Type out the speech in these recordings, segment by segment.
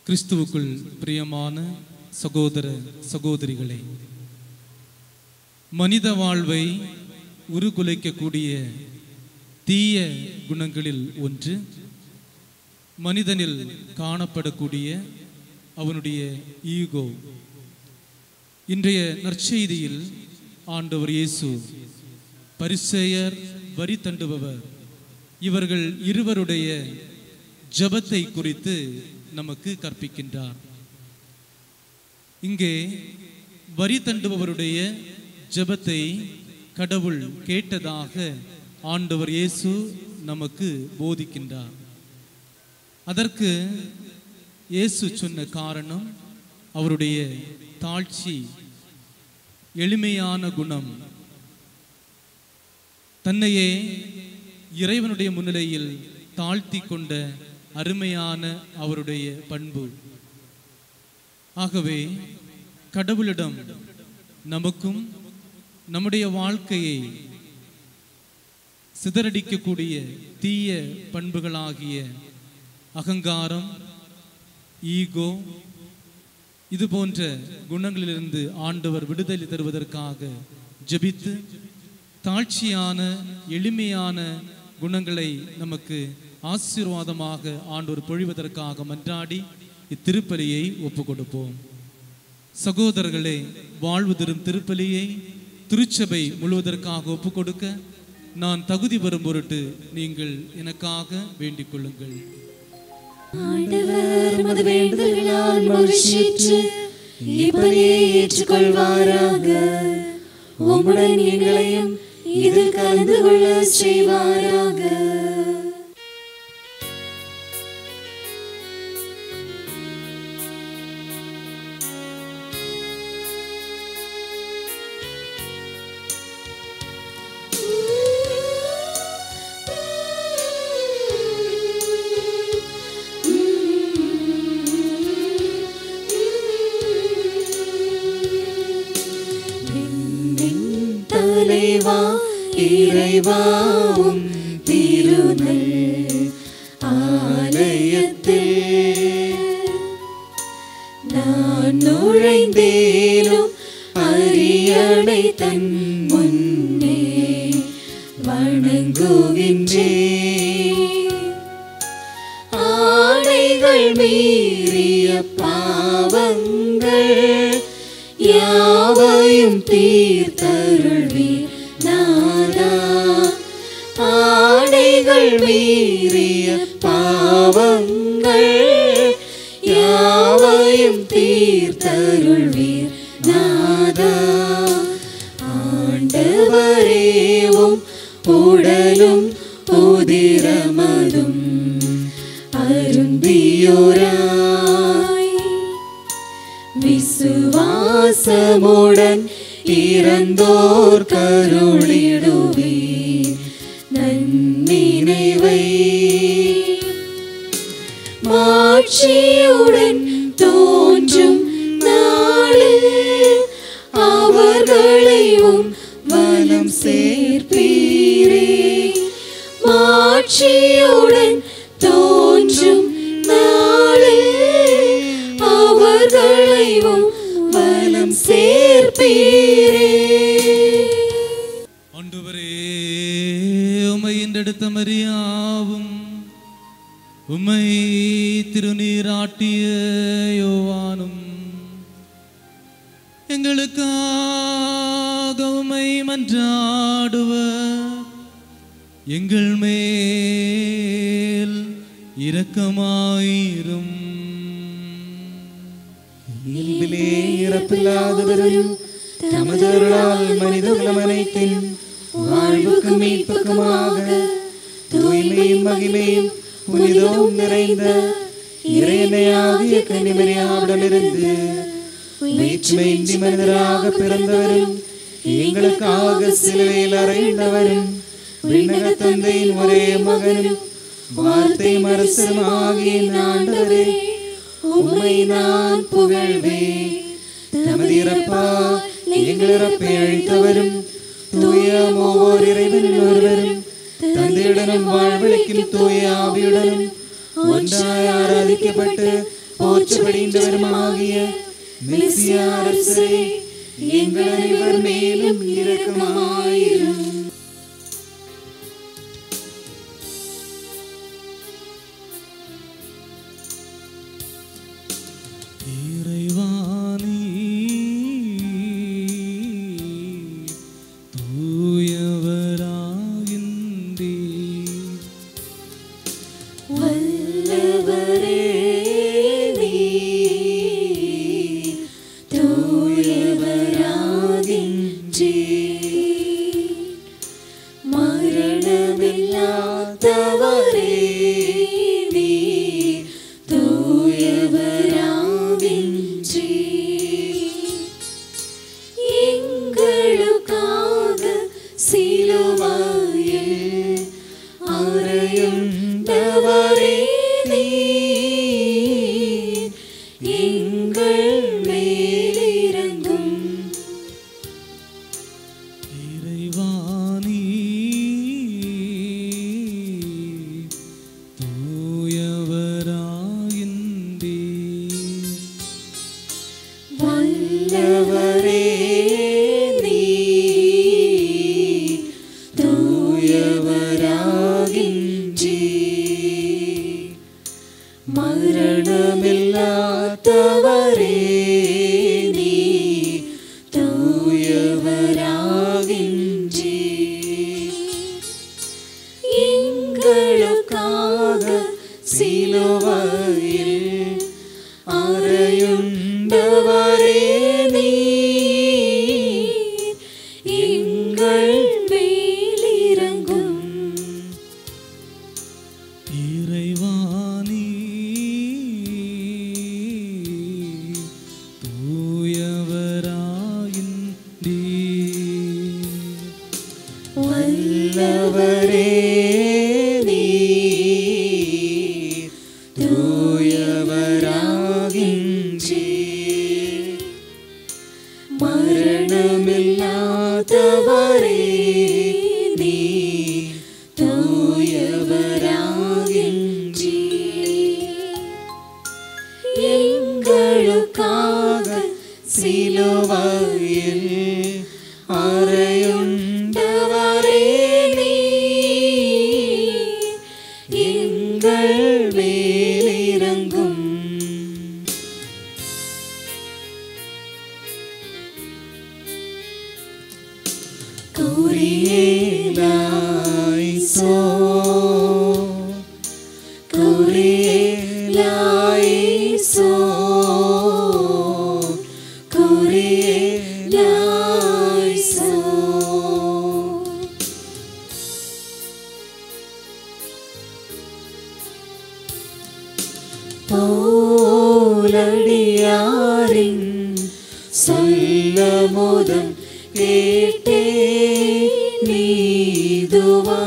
கிறிஸ்துவுக்குள் பிரியமான சகோதர சகோதரிகளே, மனித வாழ்வை உருகுலைக்கக்கூடிய தீய குணங்களில் ஒன்று மனிதனில் காணப்படக்கூடிய அவனுடைய ஈகோ. இன்றைய நற்செய்தியில் ஆண்டவர் இயேசு பரிசேயர், வரி தண்டுபவர் இவர்கள் இருவருடைய ஜெபத்தை குறித்து நமக்கு கற்பிக்கின்றார். இங்கே வரி தண்டுபவருடைய ஜெபத்தை கடவுள் கேட்டதாக ஆண்டவர் இயேசு நமக்கு போதிக்கின்றார். அதற்கு இயேசு சொன்ன காரணம் அவருடைய தாழ்ச்சி, எளிமையான குணம், தன்னையே இறைவனுடைய முன்னிலையில் தாழ்த்தி கொண்ட அருமையான அவருடைய பண்பு. ஆகவே கடவுளிடம் நமக்கும் நம்முடைய வாழ்க்கையை சிதறடிக்கக்கூடிய தீய பண்புகளாகிய அகங்காரம், ஈகோ, இது போன்ற குணங்களிலிருந்து ஆண்டவர் விடுதலை தருவதற்காக ஜெபித்து தாழ்ச்சியான எளிமையான குணங்களை நமக்கு ஆசீர்வாதமாக ஆண்டவர் பொழிவதற்காக மன்றாடி இத்திருப்பலியை ஒப்பு கொடுப்போம். சகோதரர்களே, வாழ்வு தரும் திருப்பலியை திருச்சபை முழுவதற்காக ஒப்பு கொடுக்க நான் தகுதி பெறும் பொருட்டு நீங்கள் எனக்காக வேண்டிக் கொள்ளுங்கள். உம்முடன் எங்களையும் இதில் கலந்து கொள்ள செய்வாராக. இறைவாவும் திருநல் ஆலயத்தில் நான் நுழைந்தேனும் அரியணை தன் முன்னே வணங்குகின்றேன். ஆடைகள் மீறிய பாவங்கள் யாவையும் தீர்த்தருள்வீர் நாதா. ஆடைகள் மீறிய பாவங்கள் யாவையும் தீர்த்தருள்வீர் நாதா. ஆண்டவரேவும் உடலும் உதிரமதும் அருந்தியோராய் விசுவாசமுடன் இறந்தோர் கருளிடுவீர் நன்னினைவை. மாட்சியுடன் தோன்றும் நாளில் அவர்களையும் வலம் சேர்ப்பீரே. மாட்சியுடன் தோன்றும் நாளில் அவர்களையும் வலம் சேர்ப்பீரே. ஆண்டவரே, உம்மை ஈன்றெடுத்த மரியாவும் உம்மை திருநீராட்டிய யோவானும் எங்களுக்காக உம்மை மன்றாடுவர். எங்கள் மேல் இரக்கமாயிரும். இயல்பிலே இறப்பில்லாதவரும் தமது அருளால் மனிதகுலம் அனைத்தின் வாழ்வுக்கு மீட்புக்குமாக தூய்மையும் மகிமையும் புனிதமும் நிறைந்த இறையன்னையாகிய கன்னிமரியாவிடமிருந்து வேற்றுமையின்றி மனிதராக பிறந்தவரும் எங்களுக்காக சிலுவையில் அறைந்தவரும் விண்ணக தந்தையின் ஒரே மகனும் வார்த்தை அரசருமாகிய ஆண்டவரே, உம்மை நான் புகழ்வேன். தமது இறப்பால் எங்கள் இறப்பை அழித்தவரும் தூய மூவோர் இறைவனின் ஒருவரும் தந்தையுடனும் வாழ்வழிக்கும் தூய ஆவியுடனும் ஒன்றாய் ஆராதிக்கப்பட்டு போற்றப்படுகின்றவருமாகிய மெசியா அரசே, எங்கள் அனைவர் மேலும் இரக்கமாயிரும். இறைவானி தூயவராகின்றே, வல்லவரே நீர் தூயவராகின்றே, மரணமில்லாதவரே நீர் தூயவராகின்றே, எங்களுக்காக சிலுவையில் அறையுண்டவரே நீர் எங்கள் மேலிரங்கும். இறைவானி தூயவராகின்றே, வல்லவரே நீர் தூயவராகின்றே, மரணமில்லாதவரே நீர் தூயவராகின்றே, எங்களுக்காக சிலுவையில் அறையுண்டவரே நீர் எங்கள் மேலிரங்கும். இறைவானி தூயவராகின்றே, வல்லவரே நீர் தூயவராகின்றே, மரணமில்லாதவரே நீர் தூயவராகின்றே, எங்களுக்காக சிலுவையில் அறையுண்டவரே நீர் எங்கள் மேலிரங்கும். குறியேலாய்சோ, குறியேலாய்சோ, குறியேலாய்சோ. போலடியாரின் சொல்லமுதம் கேட்டே நீதுவா,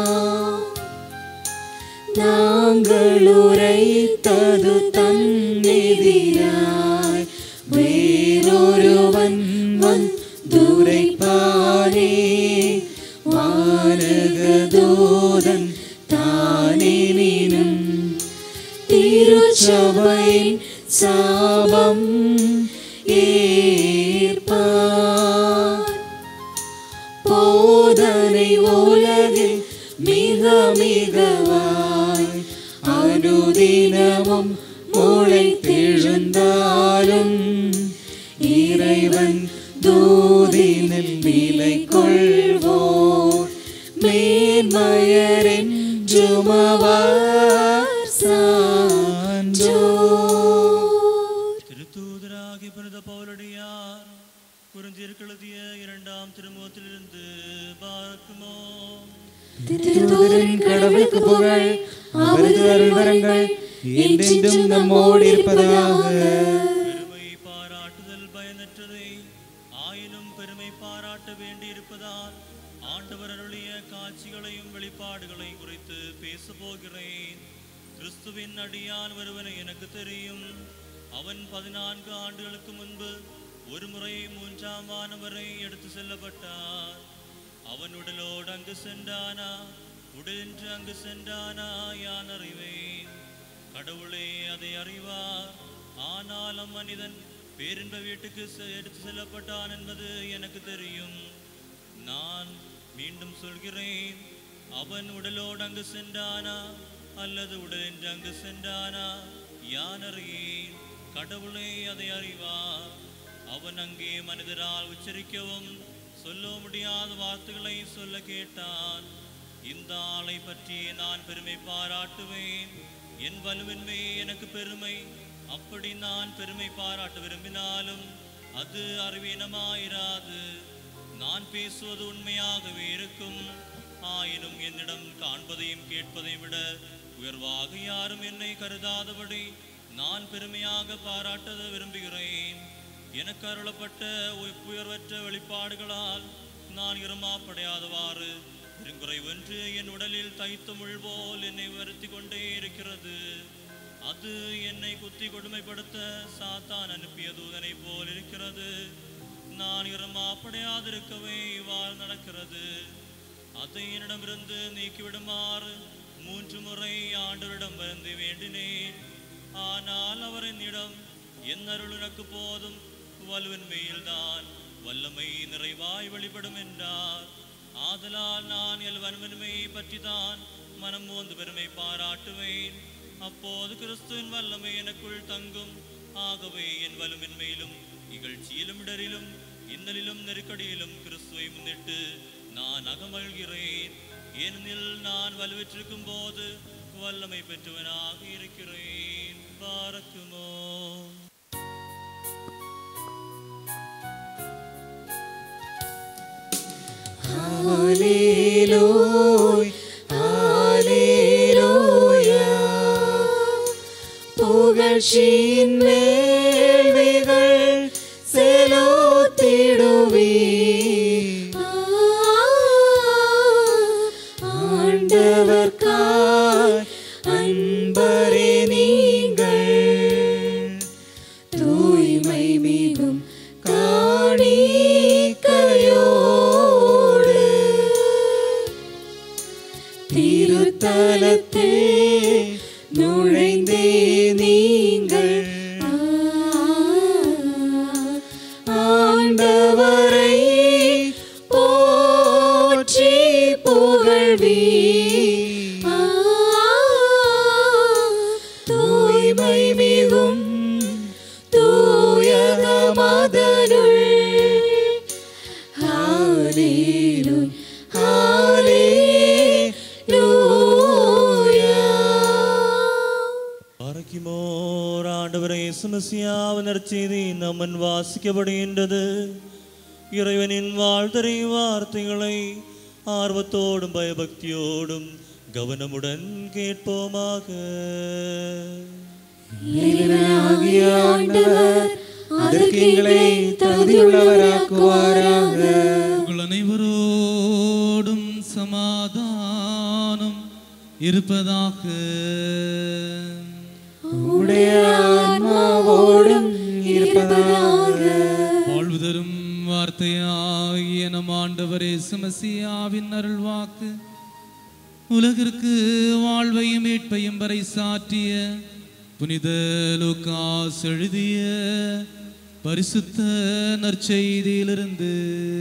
நாங்கள் உரைத்தது தன்னெதிராய் வேறொருவன் வந்துரைப்பானே, வானகதூதன் தானெனினும் திருச்சபையின் சாபம் ஏற்பார். போதனை உலகில் மிக மிகவாய் அனுதினமும் முளைத்தெழுந்தாலும், இறைவன் தூதினில் நிலை கொள்வோர் மேன்மையரென்றுமவர் சான்றோர். திருத்தூதராகி புனித பவுலடியார் குறிஞ்சியருக்கு எழுதிய 2ஆம் திருமுகத்திலிருந்து பார்க்குமோ. திருத்தூதரின் கடவுளுக்கு புகழ், அவரது அருள்வரங்கள் என்றென்றும் நம்மோடு இருப்பதாக. பெருமை பாராட்டுதல் பயனற்றதே, ஆயினும் பெருமை பாராட்ட வேண்டியிருப்பதால் ஆண்டவர் அருளிய காட்சிகளையும் வெளிப்பாடுகளையும் குறித்து பேச போகிறேன். கிறிஸ்துவின் அடியான் ஒருவனை எனக்கு தெரியும். அவன் 14 ஆண்டுகளுக்கு முன்பு ஒரு முறை 3ஆம் வானம் வரை எடுத்து செல்லப்பட்டார். அவன் உடலோடு அங்கு சென்றானா, உடலின்றி அங்கு சென்றானா யான் அறிவேன். கடவுளே அதை அறிவார். ஆனாலும் மனிதன் பேரின்ப வீட்டுக்கு எடுத்து செல்லப்பட்டான் என்பது எனக்கு தெரியும். நான் மீண்டும் சொல்கிறேன், அவன் உடலோடு அங்கு சென்றானா அல்லது உடலின்றி அங்கு சென்றானா யான் அறியேன். கடவுளே அதை அறிவார். அவன் அங்கே மனிதரால் உச்சரிக்கவும் சொல்ல முடியாத வார்த்தைகளை சொல்ல கேட்டான். இந்த ஆளை பற்றி நான் பெருமை பாராட்டுவேன். என் வலுவின்மை எனக்கு பெருமை. அப்படி நான் பெருமை பாராட்ட விரும்பினாலும் அது அறிவீனமாயிராது. நான் பேசுவது உண்மையாகவே இருக்கும். ஆயினும் என்னிடம் காண்பதையும் கேட்பதையும் விட உயர்வாக யாரும் என்னை கருதாதபடி நான் பெருமையாக பாராட்ட விரும்புகிறேன். எனக்கு அருளப்பட்ட உயர்வற்ற வெளிப்பாடுகளால் நான் இருமாப்படையாதவாறு பெருங்குறைவென்று என் உடலில் தைத்த முள் போல் என்னை வருத்தி கொண்டே இருக்கிறது. அது என்னை குத்தி கொடுமைப்படுத்த சாத்தான் அனுப்பிய தூதனை போல் இருக்கிறது. நான் இருமாப்படையாதிருக்கவே இவ்வாறு நடக்கிறது. அதை என்னிடமிருந்து நீக்கிவிடுமாறு 3 முறை ஆண்டவரிடம் வந்து வேண்டினேன். ஆனால் அவர் என்னிடம், என் அருள் உனக்கு போதும், வலுவின்மையில்தான் வல்லமை நிறைவாய் வெளிப்படும் என்றார். ஆதலால் நான் என் வலுவின்மையை பற்றி தான் மனம் மோந்து பெருமை பாராட்டுவேன். அப்போது கிறிஸ்துவின் வல்லமை எனக்குள் தங்கும். ஆகவே என் வலுவின்மையிலும் இகழ்ச்சியிலும் இடரிலும் இன்னலிலும் நெருக்கடியிலும் கிறிஸ்துவை முன்னிட்டு நான் அகமழ்கிறேன். ஏனெனில் நான் வலுவிற்றிருக்கும் போது வல்லமை பெற்றவனாக இருக்கிறேன். பாரக்குமோ. ஹல்லேலூயா, ஹல்லேலூயா. புகழ்ச்சியின் வேள்விகள் செலுத்திடுவீர். ஆண்டவர்க்காய் அன்பரே நீங்கள் தூய்மை மிகும் காணிக்கையோடு திருத்தலத்தில் நுழைந்தே நீங்கள் ஆண்டவரை போற்றி புகழ்வீர். தூய்மை மிகும் தூயக மதனுள் ஹல்லேலூயா, ஹல்லேலூயா. பாரக்கிமோர். ஆண்டவரே இயேசு மெசியாவின் நற்செய்தி நம்மன் வாசிக்கப்படுகின்றது. இறைவனின் வாழ்த்தரை வார்த்தைகளை ஆர்வத்தோடும் பயபக்தியோடும் கவனமுடன் கேட்போமாக. இறைவனாகிய ஆண்டவர் அதற்கு எங்களை தகுதியுள்ளவராக்குவாராக. உங்கள் அனைவரோடும் சமாதானம் இருப்பதாக. உம்முடைய ஆன்மாவோடும் இருப்பதாக. வாழ்வு தரும் வார்த்தையாகிய நம் ஆண்டவர் இயேசு மெசியாவின் அருள்வாக்கு உலகிற்கு வாழ்வையும் மீட்பையும் வரை சாற்றிய புனித லூக்காஸ் எழுதிய பரிசுத்த நற்செய்தியிலிருந்து.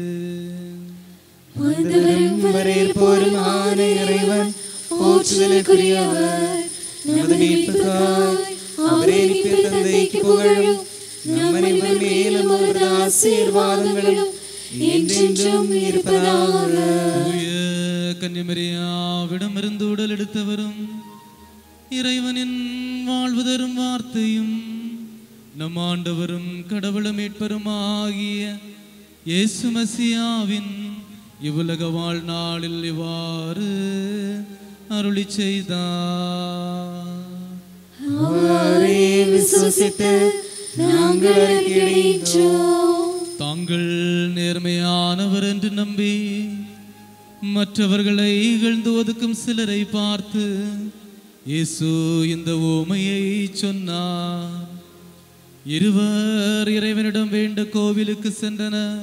வந்தவரும் வரவேற்போருமான இறைவன் போற்றுதலுக்குரியவர். நமது மீட்புக்காய் அவரே நித்திய தந்தைக்கு புகழும். நம் அனைவர் மேலும் அவரது ஆசீர்வாதங்களும் என்றென்றும் இருப்பதாக. தூய கன்னிமரியாவிடமிருந்து உடல் எடுத்தவரும் இறைவனின் வாழ்வு தரும் வார்த்தையும் நம் ஆண்டவரும் கடவுளும் மீட்பருமாகிய இயேசு மசியாவின் இவ்வுலக வாழ்நாளில் இவ்வாறு அருளி செய்தார். அவரை விசுவசித்து நாங்கள் அறிக்கையிடுகின்றோம். தாங்கள் நேர்மையானவர் என்று நம்பி மற்றவர்களை இகழ்ந்து ஒதுக்கும் சிலரை பார்த்து இயேசு இந்த உவமையை சொன்னார். இருவர் இறைவனிடம் வேண்ட கோவிலுக்கு சென்றனர்.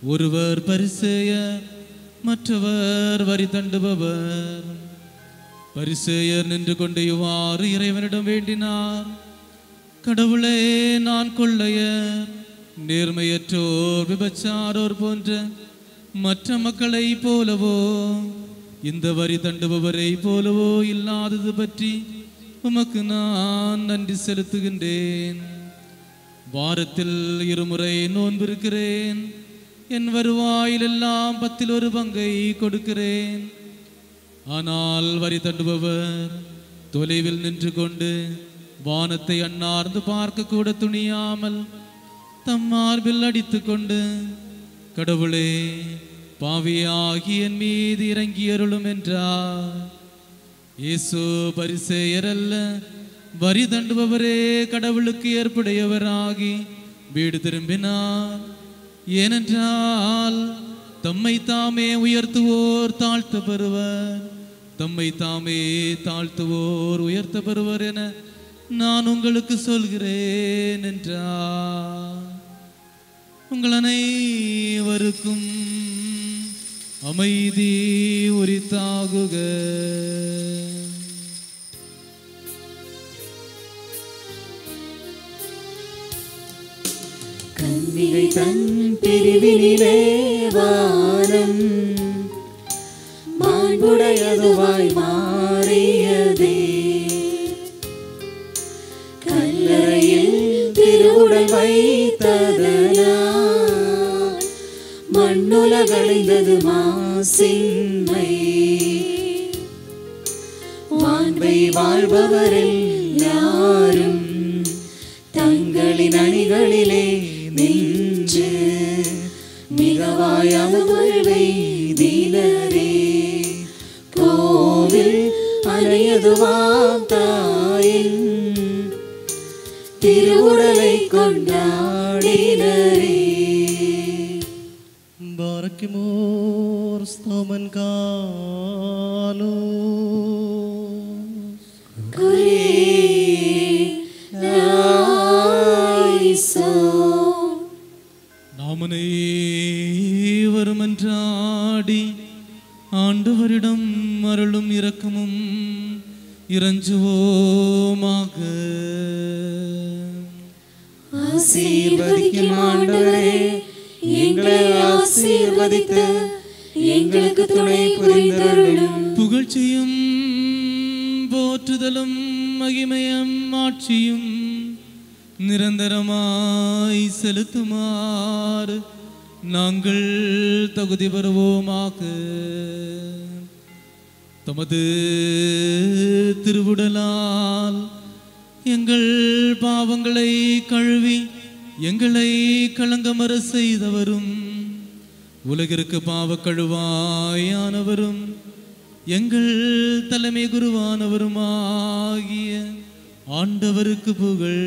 ஒருவர் பரிசேயர், மற்றவர் வரி தண்டுபவர். பரிசேயர் நின்று கொண்டு இவ்வாறு இறைவனிடம் வேண்டினார். கடவுளே, நான் கொள்ளையர், நேர்மையற்றோர், விபச்சாரோர் போன்ற மற்ற மக்களை போலவோ இந்த வரி தண்டுபவரை போலவோ இல்லாதது பற்றி உமக்கு நான் நன்றி செலுத்துகின்றேன். வாரத்தில் 2 முறை நோன்பிருக்கிறேன். என் வருவாயில் எல்லாம் 10 பங்கை கொடுக்கிறேன். ஆனால் வரி தண்டுபவர் தொலைவில் நின்று கொண்டு வானத்தை அண்ணார்ந்து பார்க்க கூட துணியாமல் தம் மார்பில் அடித்து கொண்டு, கடவுளே, பாவியாகி என் மீது இறங்கி அருளும் என்றார். இயேசு பரிசேயர் அல்ல, வரி தண்டுபவரே கடவுளுக்கு ஏற்புடையவராகி வீடு திரும்பினார். ஏனென்றால் தம்மை தாமே உயர்த்துவோர் தாழ்த்த பெறுவர், தம்மை தாமே தாழ்த்துவோர் உயர்த்த பெறுவர் என நான் உங்களுக்கு சொல்கிறேன் என்றார். உங்கள் அனைவருக்கும் அமைதி உரித்தாகுக. கன்னிகை தன் பிரிவினிலே வானம் மாண்புடையதுவாய் மாறியதே. கல்லறையில் திருவுடல் வைத்ததனால் மண்ணுலகடைந்தது மாசின்மை. வான்பை வாழ்பவரில் யாரும் தங்களின் அணிகளிலே நின்று மிகவாய் அமர்வை தீனரே. கோவில் அணையதுவாம் தாயின் திருவுடலை கொண்டாடினரே. Barakimor staman kalo நாம் அனைவரும் மன்றாடி ஆண்டவரிடம் அருளும் இரக்கமும் இறைஞ்சுவோமாக. ஆசீர்வதிக்கும் ஆண்டவரே, எங்களை ஆசீர்வதித்து எங்களுக்கு துணை புரிந்தருளும். புகழ்ச்சியும் போற்றுதலும் மகிமையும் ஆட்சியும் நிரந்தரமாய் செலுத்துமாறு நாங்கள் தகுதி பெறுவோமாக. தமது திருவுடலால் எங்கள் பாவங்களை கழுவி எங்களை களங்கமற செய்தவரும் உலகிற்கு பாவக் கழுவாயானவரும் எங்கள் தலைமை குருவானவருமாகிய ஆண்டவருக்கு புகழ்.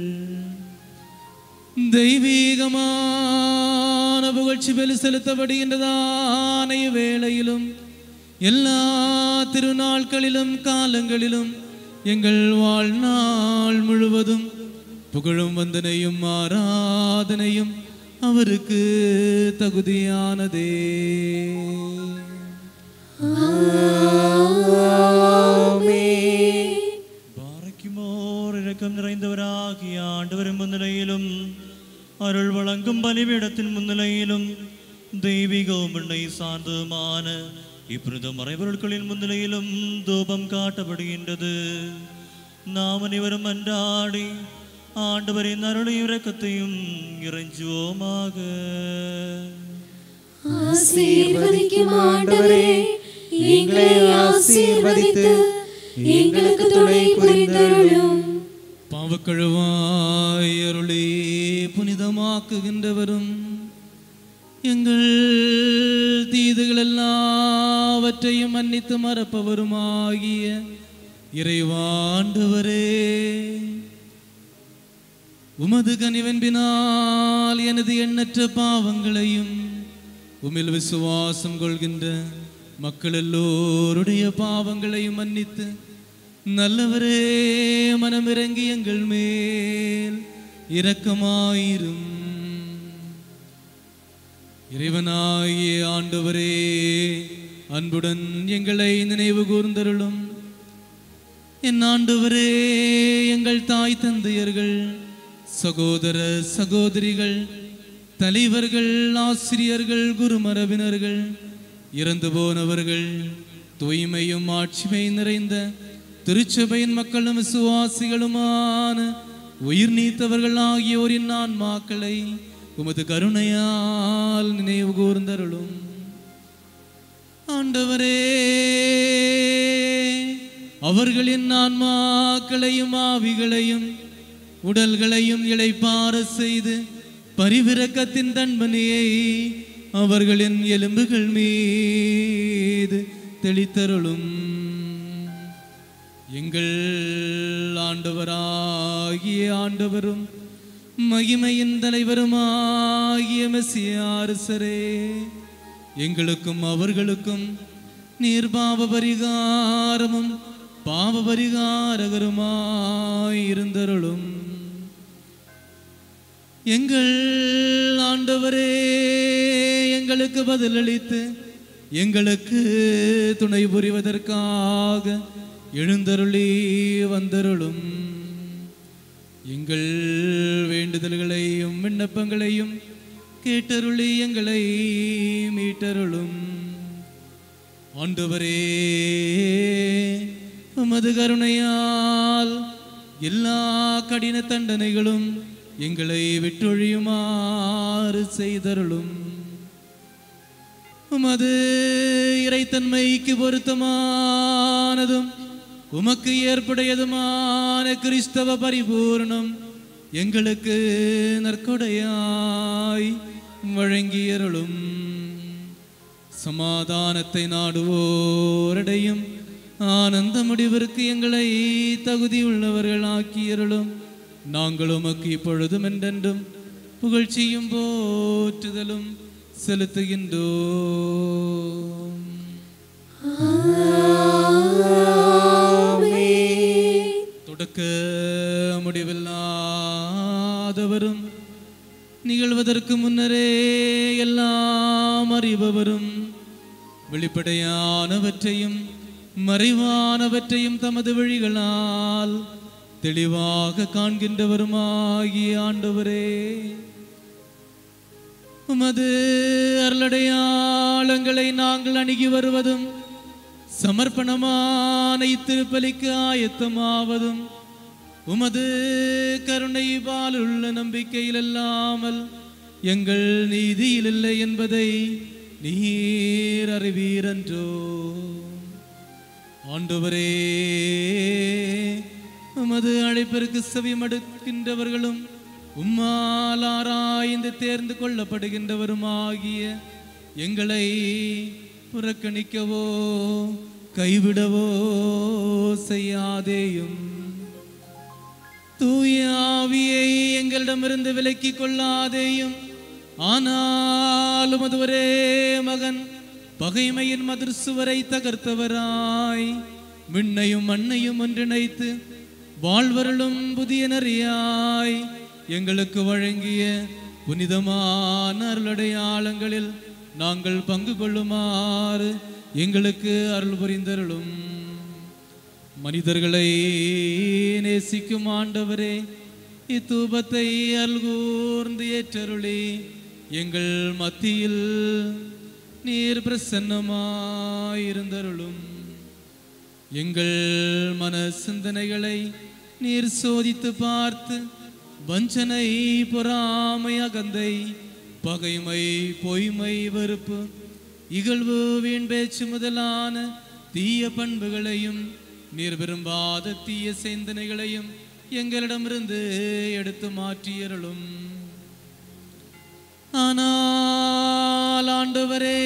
தெய்வீகமான புகழ்ச்சி பலி செலுத்தப்படுகின்றதான வேளையிலும் எல்லா திருநாட்களிலும் காலங்களிலும் எங்கள் வாழ்நாள் முழுவதும் புகழும் வந்தனையும் ஆராதனையும் அவருக்கு தகுதியானதே. பாரக்கிமோர் இரக்கம் நிறைந்தவராகிய ஆண்டவரின் முன்னிலையிலும் அருள் வழங்கும் பலிபீடத்தின் முன்னிலையிலும் தெய்வீகവും எண்ணெய் சார்ந்ததுமான இப்பொழுது மறைபொருட்களின் முன்னிலையிலும் தூபம் காட்டப்படுகின்றது. நாம் அனைவரும் அன்றாடி ஆண்டவரின் அருளையும் இரக்கத்தையும் இறைஞ்சுவோமாக. ஆசீர்வதிக்கும் ஆண்டவரே, எங்களை ஆசீர்வதித்து எங்களுக்கு துணை புரிந்தருளும். பாவக்கழுவாய் அருளே புனிதமாக்குகின்றவரும் எங்கள் தீதுகள் எல்லாவற்றையும் மன்னித்து மறப்பவருமாகிய இறைவாண்டவரே, உமது கனிவென்பினால் எனது எண்ணற்ற பாவங்களையும் உம்மில் விசுவாசம் கொள்கின்ற மக்கள் எல்லோருடைய பாவங்களையும் மன்னித்து நல்லவரே மனமிறங்கி எங்கள் மேல் இரக்கமாயிரும். இறைவனாகிய ஆண்டவரே, அன்புடன் எங்களை நினைவு கூர்ந்தருளும். என் ஆண்டவரே, எங்கள் தாய் தந்தையர்கள், சகோதர சகோதரிகள், தலைவர்கள், ஆசிரியர்கள், குருமரபினர்கள், இறந்து போனவர்கள், தூய்மையும் ஆட்சிமை நிறைந்த திருச்சபையின் மக்களும் விசுவாசிகளுமான உயிர் நீத்தவர்கள் ஆகியோரின் ஆன்மாக்களை உமது கருணையால் நினைவு கூர்ந்தருளும். ஆண்டவரே, அவர்களின் ஆன்மாக்களையும் ஆவிகளையும் உடல்களையும் இளைப்பாற செய்து பரிவிரக்கத்தின் தன்மனையை அவர்களின் எலும்புகள் மீது தெளித்தருளும். எங்கள் ஆண்டவராகிய ஆண்டவரும் மகிமையின் தலைவருமாகிய மெசியா அரசரே, எங்களுக்கும் அவர்களுக்கும் நீர் பாவ பரிகாரமும் பாவ பரிகாரகருமாயிருந்தருளும். எங்கள் ஆண்டவரே, எங்களுக்கு பதிலளித்து எங்களுக்கு துணை புரிவதற்காக எழுந்தருளி வந்தருளும். எங்கள் வேண்டுதல்களையும் விண்ணப்பங்களையும் கேட்டருளி எங்களை மீட்டருளும். ஆண்டவரே, உமது கருணையால் எல்லா கடின தண்டனைகளும் எங்களை விட்டொழியுமாறு செய்தருளும். உமது இறைத்தன்மைக்கு பொருத்தமானதும் உமக்கு ஏற்புடையதுமான கிறிஸ்தவ பரிபூர்ணம் எங்களுக்கு நற்கொடையாய் வழங்கியருளும். சமாதானத்தை நாடுவோரடையும் ஆனந்த முடிவிற்கு எங்களை தகுதியுள்ளவர்கள் ஆக்கியருளும். நாங்கள் உமக்கு இப்பொழுதும் என்றென்றும் புகழ்ச்சியும் போற்றுதலும் செலுத்துகின்றோம். தொடக்க முடிவில்லாதவரும் நிகழ்வதற்கு முன்னரே எல்லாம் அறிபவரும் வெளிப்படையானவற்றையும் மறைவானவற்றையும் தமது வழிகளால் தெளிவாக காண்கின்றவருமாகிய ஆண்டவரே, உமது அருளடையாளங்களை நாங்கள் அணுகி வருவதும் சமர்ப்பணமான இத்திருப்பலிக்கு ஆயத்தமாவதும் உமது கருணை பாலுள்ள நம்பிக்கையில் அல்லாமல் எங்கள் நீதியில் இல்லை என்பதை நீர் அறிவீரன்றோ. ஆண்டவரே, உமது அழைப்பிற்கு செவி மடுக்கின்றவர்களும் உம்மால் ஆராய்ந்து தேர்ந்து கொள்ளப்படுகின்றவருமாகிய எங்களை புறக்கணிக்கவோ கைவிடவோ செய்யாதேயும். தூய ஆவியை எங்களிடமிருந்து விலக்கிக் கொள்ளாதேயும். ஆனால் உமது ஒரே மகன் பகைமையின் மதிர் சுவரை தகர்த்தவராய் விண்ணையும் மண்ணையும் ஒன்றிணைத்து வாழ்வருளும் புதிய நெறியாய் எங்களுக்கு வழங்கிய புனிதமான அருளடையாளங்களில் நாங்கள் பங்கு கொள்ளுமாறு எங்களுக்கு அருள் புரிந்தருளும். மனிதர்களை நேசிக்கும் ஆண்டவரே, இத்தூபத்தை அருள் கூர்ந்து ஏற்றருளி எங்கள் மத்தியில் நீர் பிரசன்னமாயிருந்தருளும். எங்கள் மன சிந்தனைகளை நீர் சோதித்து பார்த்து வஞ்சனை, பொறாமை, அகந்தை, பகைமை, பொய்மை, வெறுப்பு, இகழ்வு, வீண் பேச்சு முதலான தீய பண்புகளையும் நீர் விரும்பாத தீய சிந்தனைகளையும் எங்களிடமிருந்து எடுத்து மாற்றியருளும். ஆனால் ஆண்டவரே,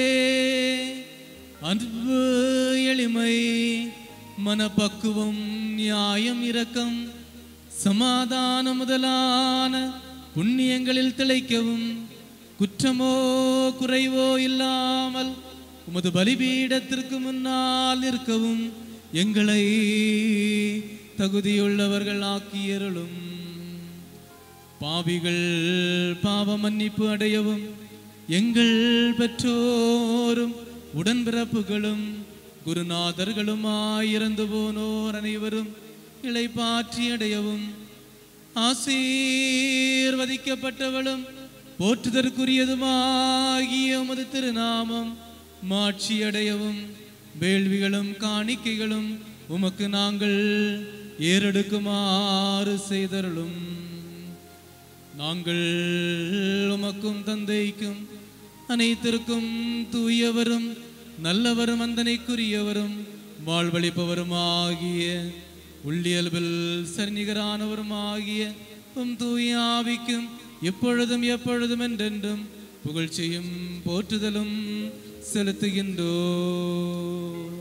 அன்பு, எளிமை, மனப்பக்குவம், நியாயம், இரக்கம், சமாதானம் முதலான புண்ணியங்களில் திளைக்கவும் குற்றமோ குறைவோ இல்லாமல் உமது பலிபீடத்திற்கு முன்னால் நிற்கவும் எங்களை தகுதியுள்ளவர்கள் ஆக்கியருளும். பாவிகள் பாவ மன்னிப்பு அடையவும் எங்கள் பெற்றோரும் உடன்பிறப்புகளும் குருநாதர்களுமாய் இறந்து போனோர் அனைவரும் இளைப்பாற்றி அடையவும், ஆசீர்வதிக்கப்பட்டவளும் போற்றுதற்குரியதுமாகிய உமது திருநாமம் மாட்சியடையவும், வேள்விகளும் காணிக்கைகளும் உமக்கு நாங்கள் ஏறெடுக்குமாறு செய்தருளும். நாங்கள் உமக்கும் தந்தைக்கும் அனைத்திற்கும் தூயவரும் நல்லவரும் அந்தனைக்குரியவரும் வாழ்வளிப்பவருமாகிய உள்ளியல்பில் சரிநிகரானவருமாகிய தூய ஆவிக்கும் எப்பொழுதும் எப்பொழுதும் என்றென்றும் புகழ்ச்சியும் போற்றுதலும் செலுத்துகின்றோம்.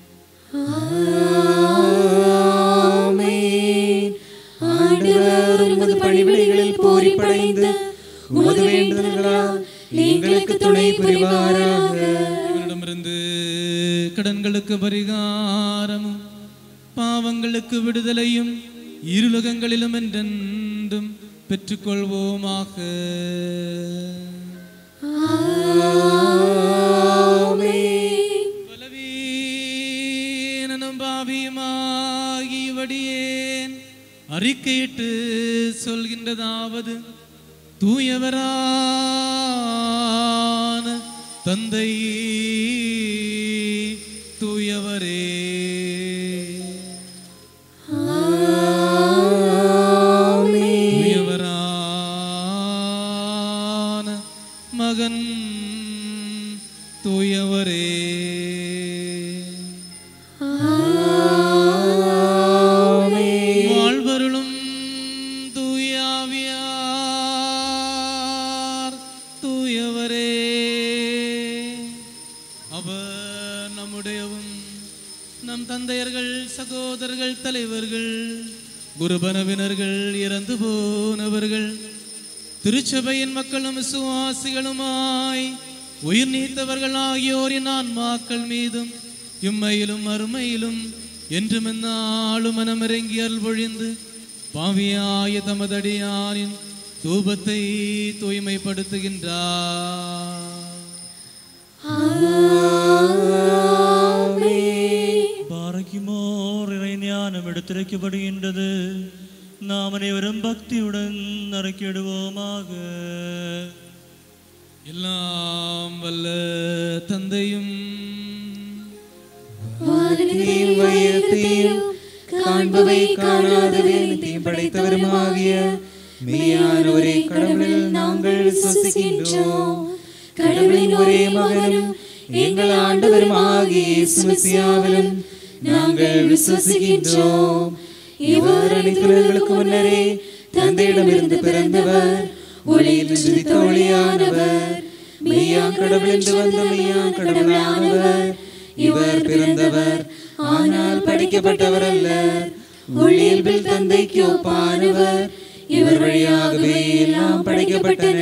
ஆமென். ஆண்டவர் உமது பணிவிடைகளில் போரிப்படைந்து உமது வேண்டுதல்களால் எங்களுக்கு துணை புரிவாராக. இவரிடமிருந்து கடன்களுக்கு பரிகாரமும் பாவங்களுக்கு விடுதலையும் இருலகங்களிலும் என்றென்றும் பெற்றுக்கொள்வோமாக. பலவீனனும் பாவியுமாகியவடியேன் அறிக்கையிட்டு சொல்கின்றதாவது, தூயவரான தந்தை தூயவரே, தூயவரான மகன் தூயவரே, வாழ்வருளும் தூயாவியார் தூயவரே. அவர் நம்முடையவும் நம் தந்தையர்கள் சகோதரர்கள் தலைவர்கள் குருபனவினர்கள் இறந்து போனவர்கள் திருச்சபையின் மக்களும் விசுவாசிகளுமாய் உயிர் நீத்தவர்கள் ஆகியோரின் ஆன்மாக்கள் மீதும் இம்மையிலும் அருமையிலும் என்றும் எந்நாளும் மனமிறங்கி அருள் பொழிந்து பாவியாய தமதடியாரின் தூபத்தை தூய்மைப்படுத்துகின்றார். பாரக்கிமோர் இறை ஞானம் எடுத்துரைக்கப்படுகின்றது. நாம் அனைவரும் பக்தியுடன் அறிக்கையிடுவோமாக. எல்லாம் வல்ல தந்தையும் வானத்தையும் வையத்தையும் காண்பவை காணாதவை அனைத்தையும் படைத்தவருமாகிய மெய்யான ஒரே கடவுளில் நாங்கள் விசுவசிக்கின்றோம். கடவுளின் ஒரே மகனும் எங்கள் ஆண்டவருமாகிய இயேசு மெசியாவிலும் நாங்கள் விசுவசிக்கின்றோம். இவர் அனைத்துலகளுக்கு முன்னரே தந்தையிடமிருந்து பிறந்தவர், ஒளியில் உதித்த ஒளியானவர், மெய்யான் கடவுள் என்று வந்த மெய்யான் கடவுளானவர். இவர் பிறந்தவர், ஆனால் படைக்கப்பட்டவர் அல்ல. ஒளியில் தந்தைக்கு ஒப்பானவர். இவர் வழியாகவே எல்லாம் படைக்கப்பட்டன.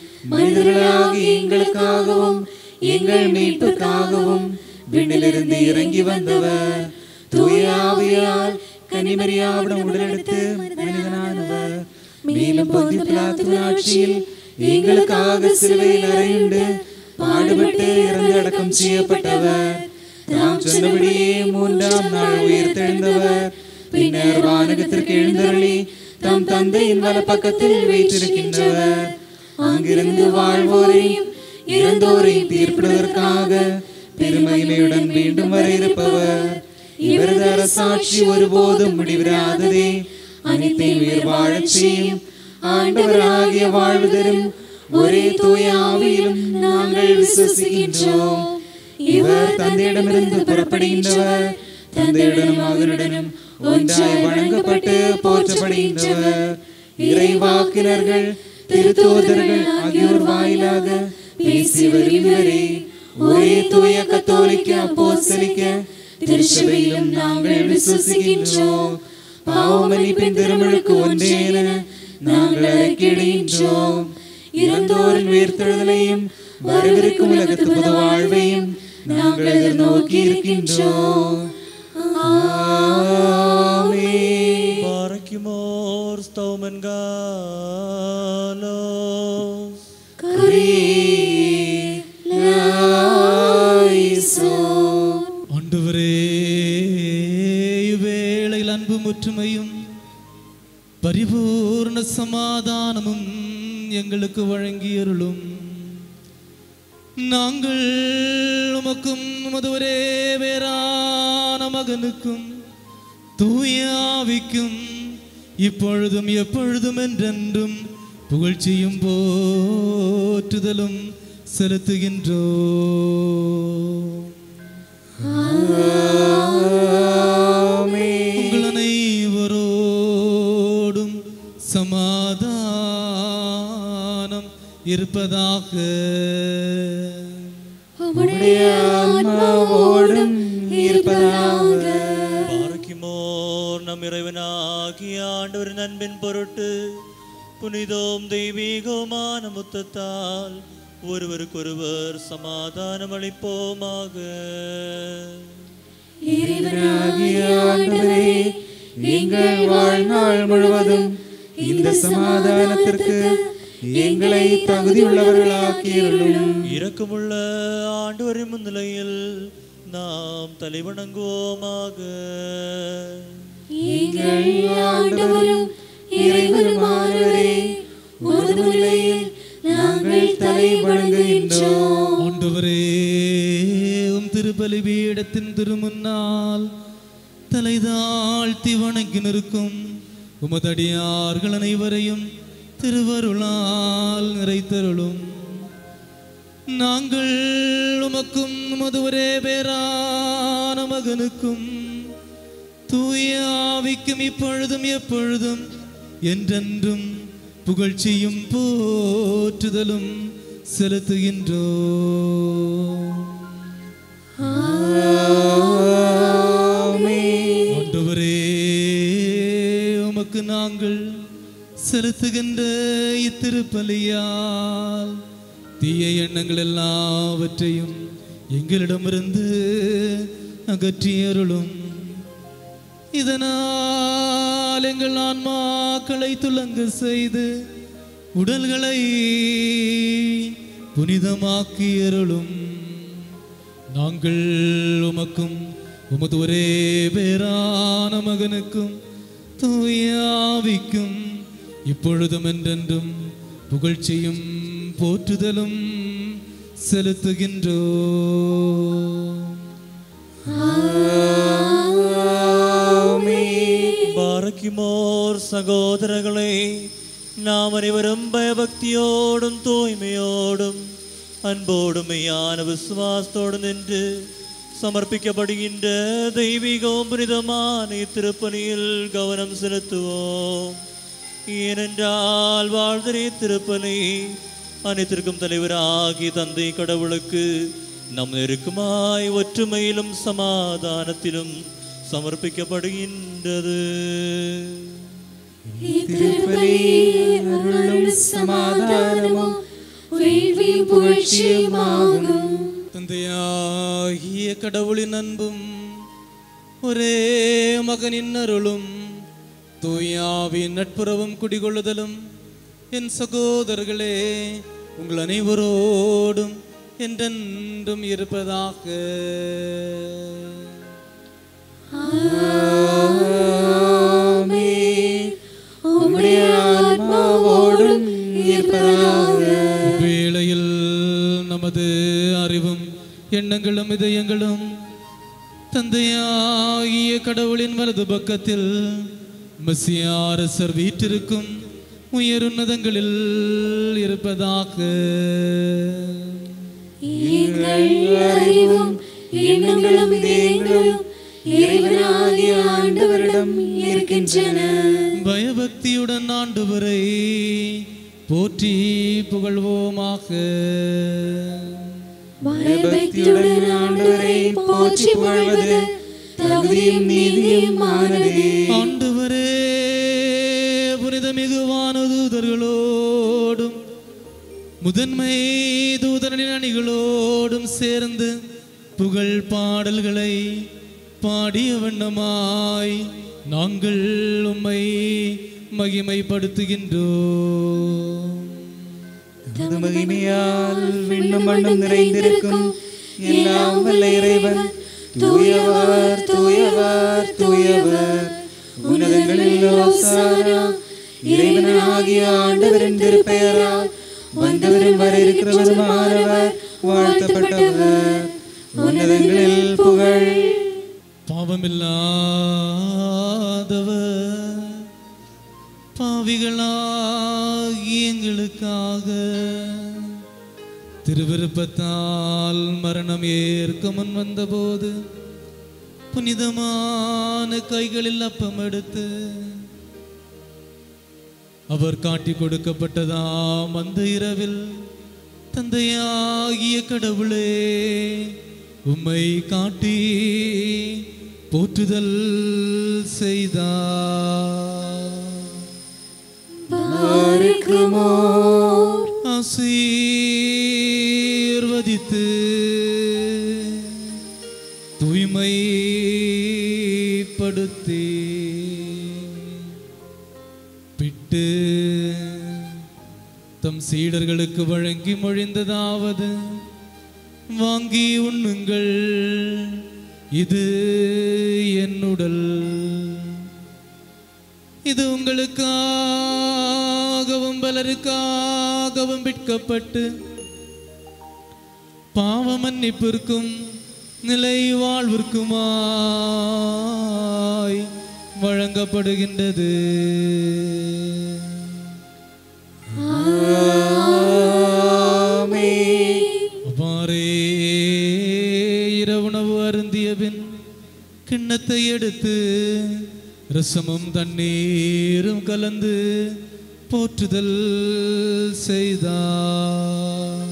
மனிதர்களாகி எங்களுக்காகவும் எங்கள் மீட்புக்காகவும் விண்ணிலிருந்து இறங்கி வந்தவர். தூய ஆவியால் கன்னிமரியாவிடம் உடலெடுத்து மனிதனானவர். மேலும் பொந்திய பிலாத்துவின் ஆட்சியில் எங்களுக்காக சிலுவையில் அறையுண்டு பாடுபட்டு இறந்து அடக்கம் செய்யப்பட்டவர். தாம் சொன்னபடியே மூன்றாம் நாள் உயிர்த்தெழுந்தவர். பின்னர் வானகத்திற்கு எழுந்தருளி தம் தந்தையின் வலப்பக்கத்தில் வீற்றிருக்கின்றவர். அங்கிருந்து வாழ்வோரையும் இறந்தோரையும் தீர்ப்பிடுவதற்காக பெருமகிமையுடன் மீண்டும் வர இருப்பவர். இவரது அரசாட்சி ஒருபோதும் முடிவிராததே. அனைத்தையும் உயிர் வாழச் செய்யும் ஆண்டவராகிய வாழ்வு தரும் ஒரே தூய ஆவியிலும் நாங்கள் விசுவசிக்கின்றோம். இவர் தந்தையிடமிருந்து புறப்படுகின்றவர். தந்தையுடனும் மகனுடனும் ஒன்றாய் வணங்கப்பட்டு போற்றப்படுகின்றவர். இறைவாக்கினர்கள் திருத்தூதர்கள் ஆகியோர் வாயிலாக பேசி வருகிறவரே, ஒரே தூய கத்தோலிக்க அப்போஸ்தலிக்க திருச்சபையிலும் நாங்கள் விசுவசிக்கின்றோம். பாவமன்னிப்பின் திருமுழுக்கு ஒன்றே என நாங்கள் அறிக்கையிடுகின்றோம். இறந்தோரின் உயிர்த்தெழுதலையும் வரவிருக்கும் உலகத்து புது வாழ்வையும் நாங்கள் எதிர்நோக்கி இருக்கின்றோம். ஆமென். பாரக்கிமோர் ஸ்தோமன்காலோஸ். Kyrie eleison. ஆண்டவரே அன்பும் ஒற்றுமையும் பரிபூர்ண சமாதானமும் எங்களுக்கு வழங்கியருளும். நாங்கள் உமக்கும் உமது ஒரே வேறான மகனுக்கும் தூய ஆவிக்கும் இப்பொழுதும் எப்பொழுதும் என்றென்றும் புகழ்ச்சியும் போற்றுதலும் செலுத்துகின்றோம். உங்கள் அனைவரோடும் சமாதானம் இருப்பதாக. உம்முடைய ஆன்மாவோடும் இருப்பதாக. பாரக்கிமோர் நம் இறைவனாகிய ஆண்டவரின் அன்பின் பொருட்டு புனிதோம் தெய்வீகமான முத்தத்தால் ஒருவருக்கொருவர் சமாதானம் அளிப்போமாக. இறைவனாகிய ஆண்டவரே, எங்கள் வாழ்நாள் முழுவதும் இந்த சமாதானத்திற்கு எங்களை தகுதியுள்ளவர்களாக்கியருளும். இரக்கமுள்ள ஆண்டவரின் முன்னிலையில் நாம் தலைவணங்குவோமாக. எங்கள் ஆண்டவரும் இறைவனுமானவரே, உமது முன்னிலையில் நாங்கள் தலை வணங்குகின்றோம். ஆண்டவரே, உம் திருப்பலி பீடத்தின் திருமுன்னால் தலை தாழ்த்தி வணங்கி நிற்கும் உமதடியார்கள் அனைவரையும் திருவருளால் நிறைத்தருளும். நாங்கள் உமக்கும் உமது ஒரே பேரான மகனுக்கும் தூய ஆவிக்கும் இப்பொழுதும் எப்பொழுதும் என்றென்றும் புகழ்ச்சியும் போற்றுதலும் செலுத்துகின்றோம். ஆண்டவரே, உமக்கு நாங்கள் செலுத்துகின்ற இத்திருப்பலியால் தீய எண்ணங்கள் எல்லாவற்றையும் எங்களிடமிருந்து அகற்றியருளும். இதனால் எங்கள் ஆன்மாக்களை துலங்க செய்து உடல்களை புனிதமாக்கியருளும். நாங்கள் உமக்கும் உமது ஒரே பேரான மகனுக்கும் தூய ஆவிக்கும் இப்பொழுதும் என்றென்றும் புகழ்ச்சியும் போற்றுதலும் செலுத்துகின்றோம். பாரக்கிமோர் சகோதரர்களே, நாம் அனைவரும் பயபக்தியோடும் தூய்மையோடும் அன்போடும் மெய்யான விசுவாசத்தோடு நின்று சமர்ப்பிக்கப்படுகின்ற தெய்வீகம் புனிதமான திருப்பலியில் கவனம் செலுத்துவோம். ஏனென்றால் வாழ்தரே திருப்பலி அனைத்திற்கும் தலைவராகி தந்தை கடவுளுக்கு நம் நெருக்கமாய் ஒற்றுமையிலும் சமாதானத்திலும் சமர்ப்பிக்கப்படுகின்றது. சமாதானமும் புகழ்ச்சியுமாகும். தந்தையாகிய கடவுளின் அன்பும் ஒரே மகனின் அருளும் தூயாவின் நட்புறவும் குடிகொள்ளுதலும் என் சகோதரர்களே உங்கள் அனைவரோடும் என்றென்றும் இருப்பதாக. வேளையில் நமது அறிவும் எண்ணங்களும் இதயங்களும் தந்தையாகிய கடவுளின் வலது பக்கத்தில் மெசியா அரசர் வீற்றிருக்கும் உயருன்னதங்களில் இருப்பதாக. எண்ணங்களும் இதயங்களும் இறைவனாகிய ஆண்டவரிடம் இருக்கின்றன. பயபக்தியுடன் ஆண்டவரை போற்றி புகழ்வோமாக. பயபக்தியுடன் ஆண்டவரை போற்றி புகழ்வது தகுதியும் நீதியுமானதே. ஆண்டவரே, புனிதமிகுவான தூதர்களோடும் முதன்மை தூதரின் அணிகளோடும் சேர்ந்து புகழ் பாடல்களை பாடிய வண்ணமாய் நாங்கள் உம்மை மகிமைப்படுத்துகின்றோம். மகிமையால் விண்ணும் மண்ணும் நிறைந்திருக்கும் எல்லாம் வல்ல இறைவன் தூயவர் தூயவர் தூயவர் உன்னதங்களில் ஓசானா. இறைவனாகிய ஆண்டவரின் திருப்பெயரால் வந்தவரும் வர இருக்கிறவருமானவர் வாழ்த்தப்பட்டவர். உன்னதங்களில் புகழ். பாவமில்லாதவர் பாவிகளாகி எங்களுக்காக திருவிருப்பத்தால் மரணம் ஏற்க முன் வந்தபோது புனிதமான கைகளில் அப்பம் எடுத்து அவர் காட்டி கொடுக்கப்பட்டதாம் அந்த இரவில், தந்தையாகிய கடவுளே, உம்மை காட்டி போற்றுதல் செய்தார். ஆசீர்வதித்து தூய்மைப்படுத்தி பிட்டு தம் சீடர்களுக்கு வழங்கி மொழிந்ததாவது, வாங்கி உண்ணுங்கள், இது என் உடல். இது உங்களுக்காகவும் பலருக்காகவும் விற்கப்பட்டு பாவ மன்னிப்பிற்கும் நிலை வாழ்விற்குமாய் வழங்கப்படுகின்றது. அவ்வாறே இரவுணவு அருந்திய பின் கிண்ணத்தை எடுத்து ரசமும் தண்ணீரும் கலந்து போற்றுதல் செய்தார்.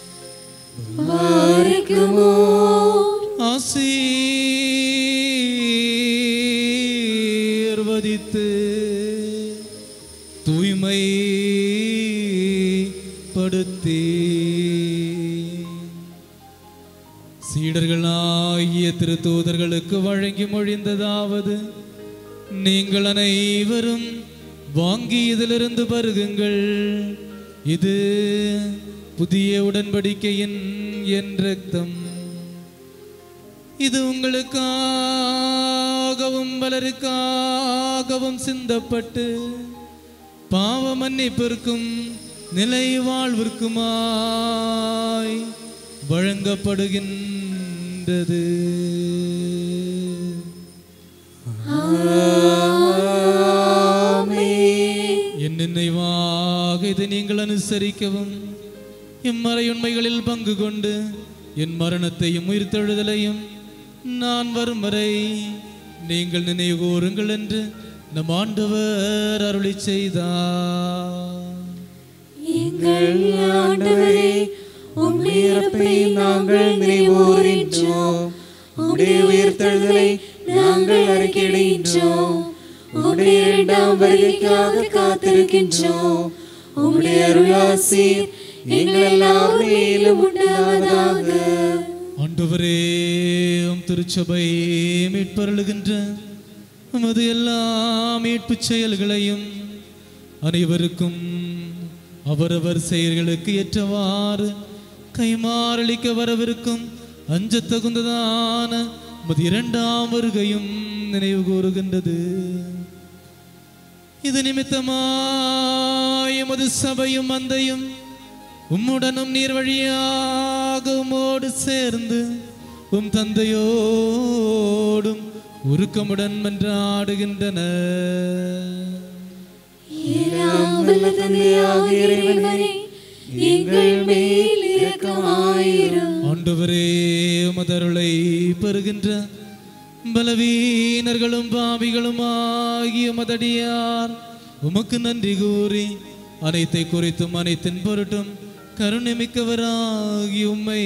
ஆசீர்வதித்து தூய்மைப்படுத்தி சீடர்களாகிய திருத்தூதர்களுக்கு வழங்கி மொழிந்ததாவது, நீங்கள் அனைவரும் வாங்கி இதிலிருந்து பருகுங்கள், இது புதிய உடன்படிக்கையின் என் இரத்தம். இது உங்களுக்காகவும் பலருக்காகவும் சிந்தப்பட்டு பாவ மன்னிப்பிற்கும் நிலை வாழ்விற்குமாய் வழங்கப்படுகின்றது. என் நினைவாக இதை நீங்கள் அனுசரிக்கவும். இம்மறை உண்மைகளில் பங்கு கொண்டு என் மரணத்தையும் உயிர்த்தெழுதலையும் நான் வரும் வரை நீங்கள் நினைவு கூறுங்கள் என்று நம் ஆண்டவர் அருளி செய்தார். எங்கள் ஆண்டவரே, உம் இறப்பை நாங்கள் நினைவுகூர்கின்றோம், உம்முடைய உயிர்த்தெழுதலை நாங்கள் அறிக்கையிடுகின்றோம், உம்முடைய இரண்டாம் வருகைக்காக காத்திருக்கின்றோம். உம்முடைய அருளாசி எங்கள் எல்லார் மேலும் உண்டாவதாக. ஆண்டவரே, உம் திருச்சபை மீட்பருளுகின்ற உமது எல்லா மீட்பு செயல்களையும் அனைவருக்கும் அவரவர் செயல்களுக்கு ஏற்றவாறு கைமாறளிக்க வரவிருக்கும் அஞ்ச தகுந்ததான உமது இரண்டாம் வருகையும் நினைவு கூறுகின்றது. இது நிமித்தமாய் எமது சபையும் அந்தையும் உம்முடனும் நீர் வழியாக உம்மோடு சேர்ந்து உம் தந்தையோடும் உருக்கமுடன் மன்றாடுகின்றன. ஆண்டவரே, உமது அருளை பெறுகின்ற பலவீனர்களும் பாவிகளும் ஆகிய உமதடியார் உமக்கு நன்றி கூறி அனைத்தை குறித்தும் அனைத்தின் பொருட்டும் கருணை மிக்கவராகி உம்மை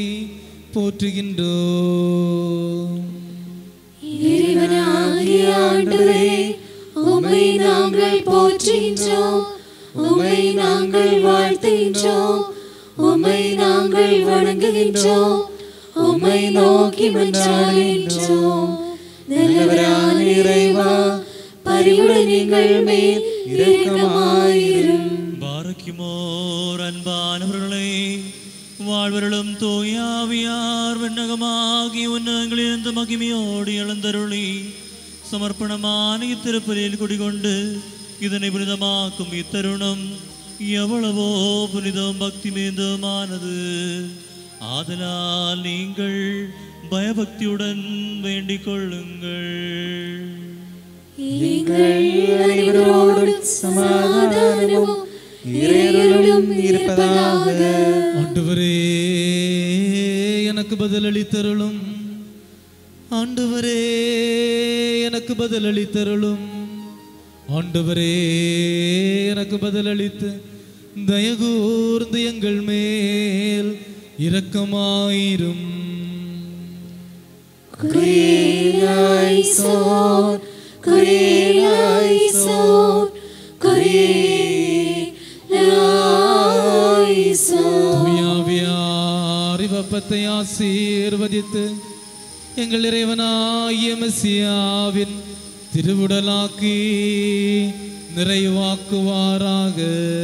போற்றுகின்றோம். இறைவனாகிய ஆண்டவரே, உம்மை நாங்கள் போற்றுகின்றோம், உம்மை நாங்கள் வாழ்த்துகின்றோம், உம்மை நாங்கள் வணங்குகின்றோம், உம்மை நோக்கி மன்றாடுகின்றோம். நல்லவரான இறைவா, பரிவுடன் எங்கள் மேல் இரக்கமாயிரும். பாரக்கிமோர் அன்பானவர்களே, வாழ்வருளும் தூயாவியார் விண்ணகமாகி உன்னதங்களிலிருந்து மகிமையோடு எழுந்தருளி சமர்ப்பணமான இத்திருப்பலியில் குடிகொண்டு இதனை புனிதமாக்கும் இத்தருணம் எவ்வளவோ புனிதம் பக்தி மீதுமானது. ஆதலால் நீங்கள் பயபக்தியுடன் வேண்டிக் கொள்ளுங்கள். எங்கள் அனைவரோடும் சமாதானமும் இறையருளும் இருப்பதாக. ஆண்டவரே எனக்கு பதிலளித்தருளும். ஆண்டவரே எனக்கு பதிலளித்தருளும். ஆண்டவரே எனக்கு பதிலளித்து தயகூர்ந்து எங்கள் மேல் இரக்கமாயிரும். தூயாவியாரிவப்பத்தை ஆசீர்வதித்து எங்கள் இறைவனாகிய மெசியாவின் திருவுடலாக்கி நிறைவாக்குவாராக.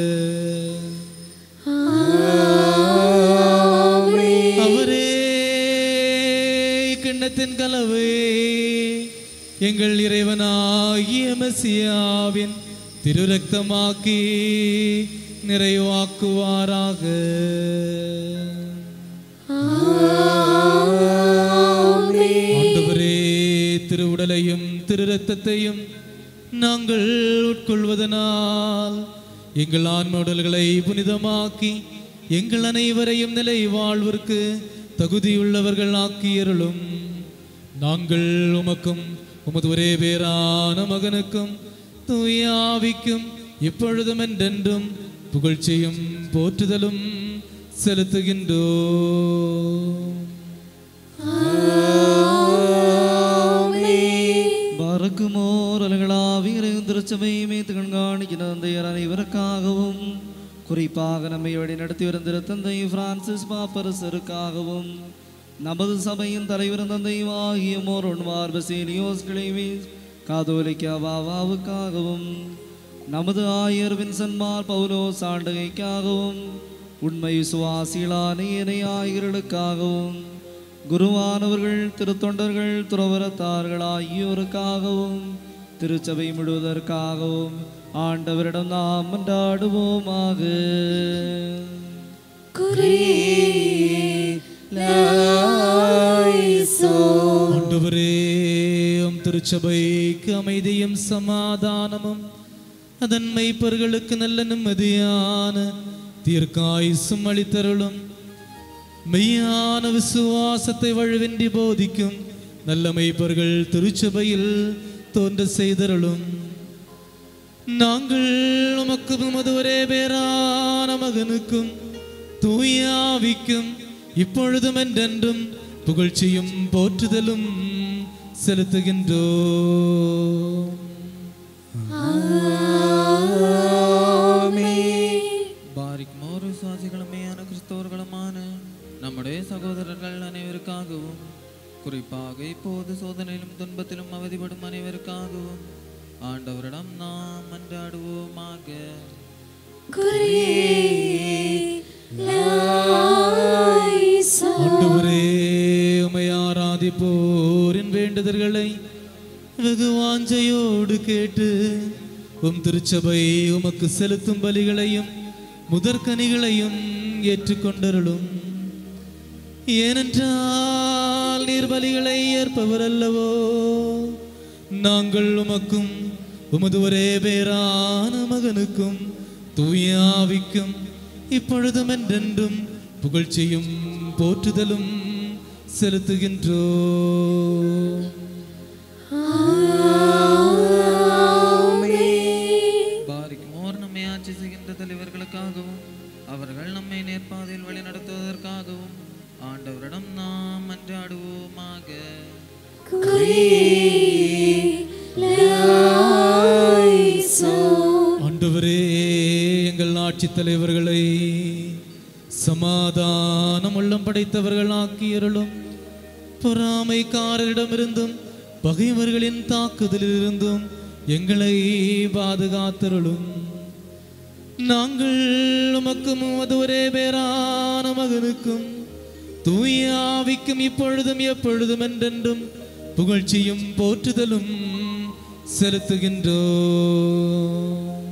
அவரே கிண்ணத்தின் கலவை எங்கள் இறைவனாகிய மெசியாவின் திருரக்தமாக்கி நிறைவாக்குவாராக. ஆண்டவரே திருவுடலையும் திரு ரத்தத்தையும் நாங்கள் உட்கொள்வதனால் எங்கள் ஆன்ம-உடல்களை புனிதமாக்கி எங்கள் அனைவரையும் நிலை வாழ்விற்கு தகுதியுள்ளவர்கள் ஆக்கியருளும். நாங்கள் உமக்கும் உமது ஒரே பேரான மகனுக்கும் தூய ஆவிக்கும் இப்பொழுதும் என்றென்றும் புகழ்ச்சியும் போற்றுதலும் செலுத்துகின்றோம். பறக்குமோர் அலங்களாவி இறைவன் திருச்சபை மேய்த்து கண்காணிக்கிற தந்தையர் அனைவருக்காகவும், குறிப்பாக நம்மை வழி நடத்தி வரும் திருத்தந்தை பிரான்சிஸ் பாப்பரசருக்காகவும், நமது சபையின் தலைவர் தந்தைவாகிய மோரோன் மார்பசேலியோஸ் கிளேவிஸ் காதோலிக்கா பாபாவுக்காகவும், நமது ஆயர் வின்சன்மார் பவுலோஸ் ஆண்டகைக்காகவும், உண்மை சுவாசிகளான ஏனைய ஆயர்களுக்காகவும், குருவானவர்கள் திருத்தொண்டர்கள் துறவரத்தார்கள் ஆகியோருக்காகவும், திருச்சபை முழுவதற்காகவும் ஆண்டவரிடம் நாம் மன்றாடுவோமாக. ஆண்டவரே உம் திருச்சபைக்கு அமைதியும் சமாதானமும் அதன் மெய்ப்பர்களுக்கு நல்ல நிம்மதியான தீர்க்காயுசும் அளித்தருளும். மெய்யான விசுவாசத்தை வழுவின்றி போதிக்கும் நல்ல மெய்ப்பர்கள் திருச்சபையில் தோன்ற செய்தருளும். நாங்கள் உமக்கு உமது ஒரே பேரான மகனுக்கும் தூய ஆவிக்கும் இப்பொழுதும் என்றென்றும் புகழ்ச்சியும் போற்றுதலும் செலுத்துகின்றோம். பாரிக்குமோர் விசுவாசிகளுமையான கிறிஸ்தவர்களுமான நம்முடைய சகோதரர்கள் அனைவருக்காகவும், குறிப்பாக இப்போது சோதனையிலும் துன்பத்திலும் அவதிப்படும் அனைவருக்காகவும் ஆண்டவரிடம் நாம் மன்றாடுவோமாக. ஆண்டவரே உம்மை ஆராதிப்போரின் வேண்டுதல்களை வெகு வாஞ்சையோடு கேட்டு உம் திருச்சபை உமக்கு செலுத்தும் பலிகளையும் முதற்கனிகளையும் ஏற்றுக்கொண்டருளும். ஏனென்றால் நீர் பலிகளை ஏற்பவர் அல்லவோ. நாங்கள் உமக்கும் உமது ஒரே பேரான மகனுக்கும் தூய ஆவிக்கும் இப்பொழுதும் என்றென்றும் புகழ்ச்சியும் போற்றுதலும் செலுத்துகின்றோம். பாரிக்குமோர் நம்மை ஆட்சி செய்கின்ற தலைவர்களுக்காகவும் அவர்கள் நம்மை நேர்பாதையில் வழி நடத்துவதற்காகவும் ஆண்டவரிடம் நாம் மன்றாடுவோமாக. ஆண்டவரே எங்கள் ஆட்சித் தலைவர்களை சமாதானம் உள்ளம் படைத்தவர்கள் ஆக்கியருளும். பொறாமைக்காரரிடமிருந்தும் பகைவர்களின் தாக்குதலிலிருந்தும் எங்களை பாதுகாத்தருளும். நாங்கள் உமக்கும் உமது ஒரே பேரான மகனுக்கும் தூய ஆவிக்கும் இப்பொழுதும் எப்பொழுதும் என்றென்றும் புகழ்ச்சியும் போற்றுதலும் செலுத்துகின்றோம்.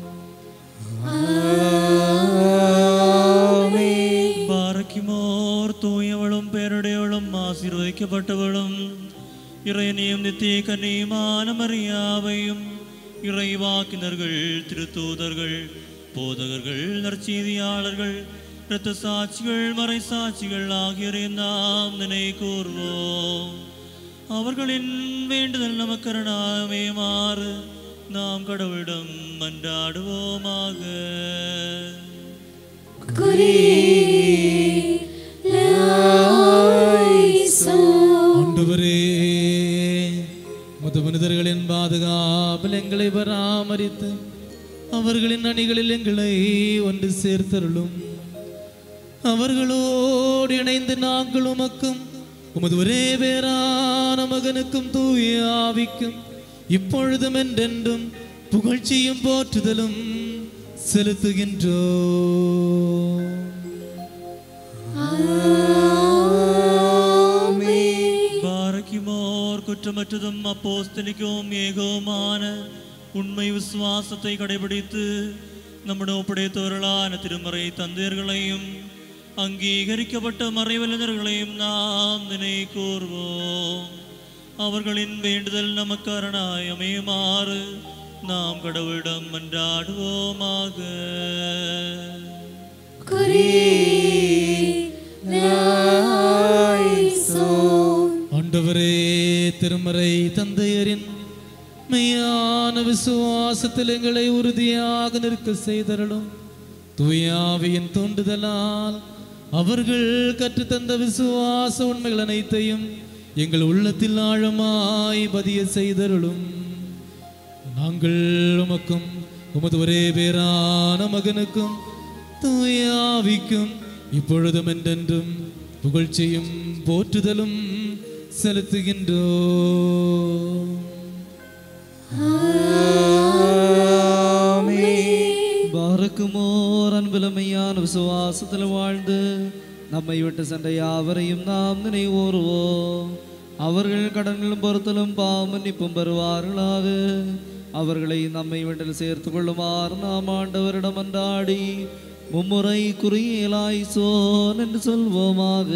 பாரக்கிமோர் தூயவளும் பேருடையவளும் ஆசீர்வதிக்கப்பட்டவளும் இறையனையும் நித்திய கன்னியுமான மரியாவையும் இறைவாக்கினர்கள், திருத்தூதர்கள், போதகர்கள், நற்செய்தியாளர்கள், இரத்த சாட்சிகள், மறை சாட்சிகள் ஆகியோரை நாம் நினை கூர்வோம். அவர்களின் வேண்டுதல் நமக்கரணாமே மாறு நாம் கடவுளிடம் மன்றாடுவோமாக. ஆண்டவரே, மனிதர்களின் பாதுகாப்பில் எங்களை பராமரித்து அவர்களின் அணிகளில் எங்களை ஒன்று சேர்த்தருளும். அவர்களோடு இணைந்து நாங்கள் உமக்கும் உமது ஒரே பேரான மகனுக்கும் தூய ஆவிக்கும் இப்பொழுதும் என்றென்றும் புகழ்ச்சியும் போற்றுதலும் செலுத்துகின்றோம். பாரக்கிமோர் குற்றமற்றதும் அப்போஸ்தலிக்கும் ஏகோமான உண்மை விசுவாசத்தை கடைபிடித்து நம்முடைய ஒப்படைத்தவர்களான திருமறை தந்தையர்களையும் அங்கீகரிக்கப்பட்ட மறைவல்லர்களையும் நாம் நினை கூர்வோம். அவர்களின் வேண்டுதல் நமக்கு அரணாய் அமையுமாறு நாம் கடவுளிடம் மன்றாடுவோமாக. ஆண்டவரே, திருமறை தந்தையரின் மெய்யான விசுவாசத்தில் எங்களை உறுதியாக நிற்க செய்தருளும். தூயாவியின் தூண்டுதலால் அவர்கள் கற்றுத்தந்த விசுவாச உண்மைகள் அனைத்தையும் எங்கள் உள்ளத்தில் ஆழமாய் பதிய செய்தருளும். நாங்கள் உமக்கும் உமது ஒரே பேரான மகனுக்கும் தூயாவிக்கும் இப்பொழுதும் என்றென்றும் புகழ்ச்சியும் போற்றுதலும் செலுத்துகின்றோம். பாரக்குமோர் அன்பிலமையான விசுவாசத்தில் வாழ்ந்து நம்மை விட்டு சென்ற யாவரையும் நாம் நினைவோருவோம். அவர்கள் கடன்களும் பொறுத்தலும் பாவமன்னிப்பும் பெறுவார்களாக. அவர்களை நம்மை வீட்டில் சேர்த்து கொள்ளுமாறு நாம் ஆண்டவரிடம் மன்றாடி மும்முறை குறியேலாய்சோன் என்று சொல்வோமாக.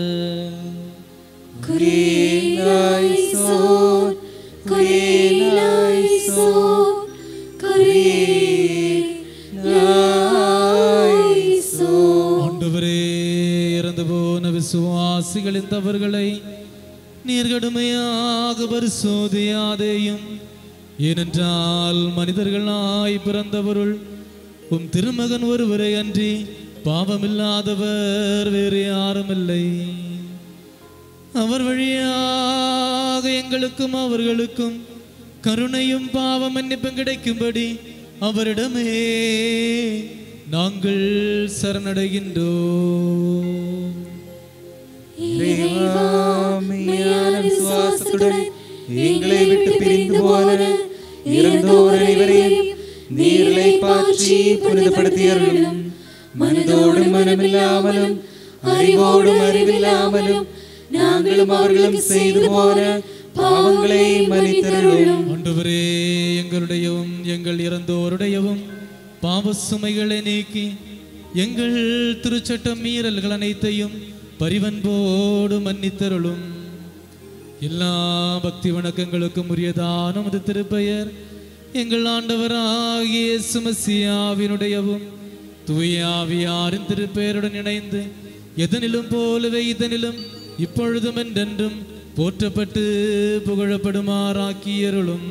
ஆண்டவரே, இறந்து போன விசுவாசிகளின் தவறுகளை நீர் கடுமையாக பரிசோதியாதேயும். ஏனென்றால் மனிதர்களாய் பிறந்தவருள் உம் திருமகன் ஒருவரை அன்றி பாவமில்லாதவர் வேறு யாரும் இல்லை. அவர் வழியாக எங்களுக்கும் அவர்களுக்கும் கருணையும் பாவ மன்னிப்பும் கிடைக்கும்படி அவரிடமே நாங்கள் சரணடைகின்றோம். விசுவாசத்துடன் எங்களை விட்டு பிரிந்து போன இறந்தோர் அனைவரையும் நீர்களை பாற்றி புனிதப்படுத்தியவர்களும் மனதோடும் மனமில்லாமலும் அறிவோடும் அறிவில்லாமலும் நாங்களும் அவர்களும் செய்து போன பாவங்களை மன்னித்தருளும். ஆண்டவரே, எங்களுடையவும் எங்கள் இறந்தோருடையவும் பாவ சுமைகளை நீக்கி எங்கள் திருச்சட்டம் மீறல்கள் அனைத்தையும் பரிவன்போடு மன்னித்தருளும். எல்லா பக்தி வணக்கங்களுக்கும் உரியதான உமது திருப்பெயர் எங்கள் ஆண்டவராகிய இயேசு மசியாவினுடையவும் தூய ஆவியாரின் திருப்பெயருடன் இணைந்து எதனிலும் போலவே இதனிலும் இப்பொழுதும் என்றென்றும் போற்றப்பட்டு புகழப்படுமாறாக்கியருளும்.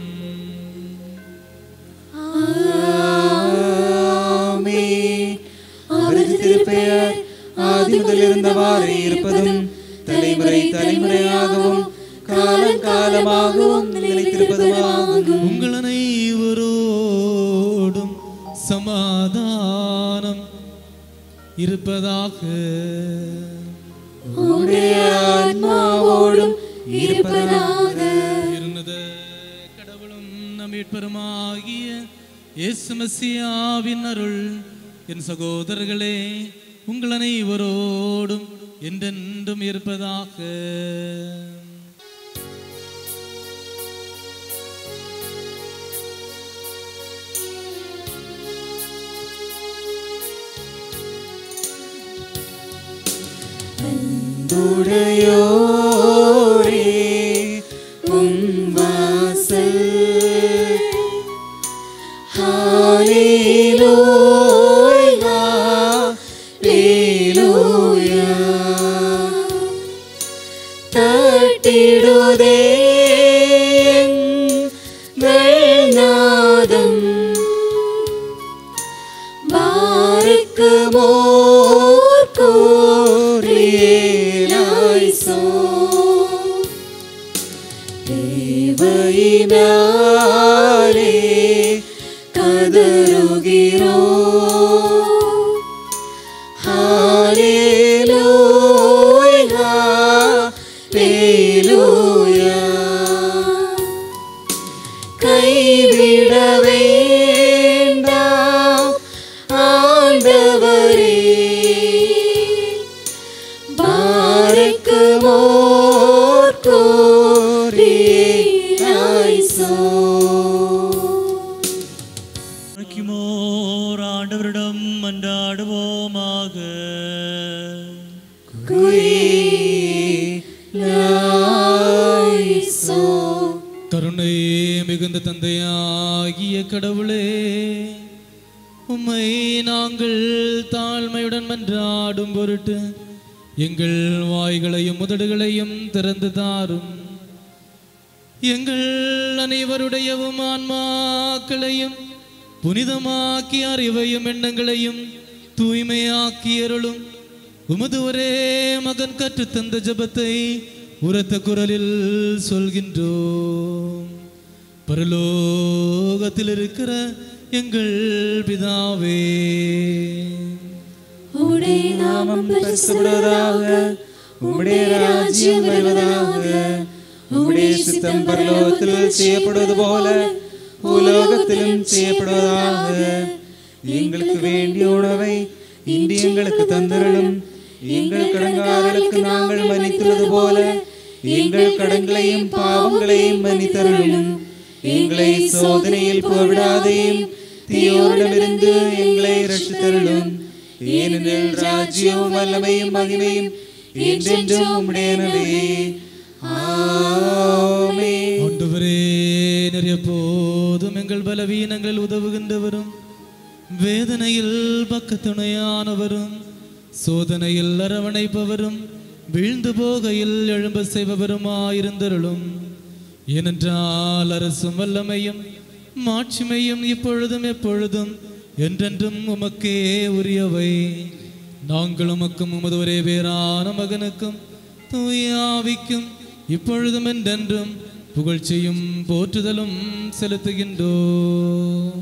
அவரது திருப்பெயர் ஆதி முதல் இருந்தவாறு இருப்பதும் தலைமுறை தலைமுறையாகவும் காலம் காலமாகவும் நிலைத்திருப்பதுமாகும். உங்கள் அனைவரோடும் சமாதானம் இருப்பதாக. உம்முடைய ஆன்மாவோடும் இருப்பதாக. இருந்த கடவுளும் நம் மீட்பருமாகிய இயேசு மசியாவின் அருள் என் சகோதரர்களே உங்கள் அனைவரோடும் என்றென்றும் இருப்பதாக. வாசல் ஹalleluya ஹalleluya தட்டிடுதே எங்கள் நாதம் பாருக்குமோர் கோரியேலாய்சோ தேவையினாலே கதறுகிறோ ஹalleluya ஹalleluya கைவிட வேண்டாம் ஆண்டவரே பாருக்குமோர் கோரியேலாய்சோ ஆண்டவரிடம் மன்றாடுவோமாக. குறிலாய்சோ கருணை மிகுந்த தந்தையாகிய கடவுளே, உம்மை நாங்கள் தாழ்மையுடன் மன்றாடும் பொருட்டு எங்கள் வாய்களையும் உதடுகளையும் திறந்து தாரும். எங்கள் அனைவருடையவும் ஆன்மாக்களையும் புனிதமாக்கி அறிவையும் எண்ணங்களையும் தூய்மையாக்கி அருளும். உமது ஒரே மகன் கற்றுத்தந்த ஜெபத்தை உரத்த குரலில் சொல்கின்றோம். பரலோகத்தில் இருக்கிற எங்கள் பிதாவே, உம்முடைய நாமம் பரிசுத்தப்படுவதாக, உம்முடைய ராஜ்யம் வருவதாக, உம்முடைய சித்தம் பரலோகத்தில் செய்யப்படுவது போல பூலோகத்திலும் செய்யப்படுவதாக. எங்களுக்கு வேண்டிய உணவை இன்று எங்களுக்கு தந்தருளும். எங்கள் கடன்காரர்களுக்கு நாங்கள் மன்னித்துள்ளது போல எங்கள் கடன்களையும் பாவங்களையும் மன்னித்தருளும். எங்களை சோதனையில் போவிடாதையும் தீயோரிடமிருந்து எங்களை ரட்சித்தருளும். ஏனெனில் ராஜ்யமும் வல்லமையும் மகிமையும் என்றென்றும் உம்முடையனவே. ஆமென். ஆண்டவரே, நிறைய போதும் எங்கள் பலவீனங்கள் உதவுகின்றவரும், வேதனையில் பக்கத்துணையானவரும், சோதனையில் அரவணைப்பவரும், வீழ்ந்து போகையில் எழும்ப செய்பவருமாயிருந்தருளும். ஏனென்றால் அரசும் வல்லமையும் மாட்சிமையும் இப்பொழுதும் எப்பொழுதும் என்றென்றும் உமக்கே உரியவை. நாங்கள் உமக்கும் உமது ஒரே பேரான மகனுக்கும் தூய ஆவிக்கும் இப்பொழுதும் என்றென்றும் புகழ்ச்சியும் போற்றுதலும் செலுத்துகின்றோம்.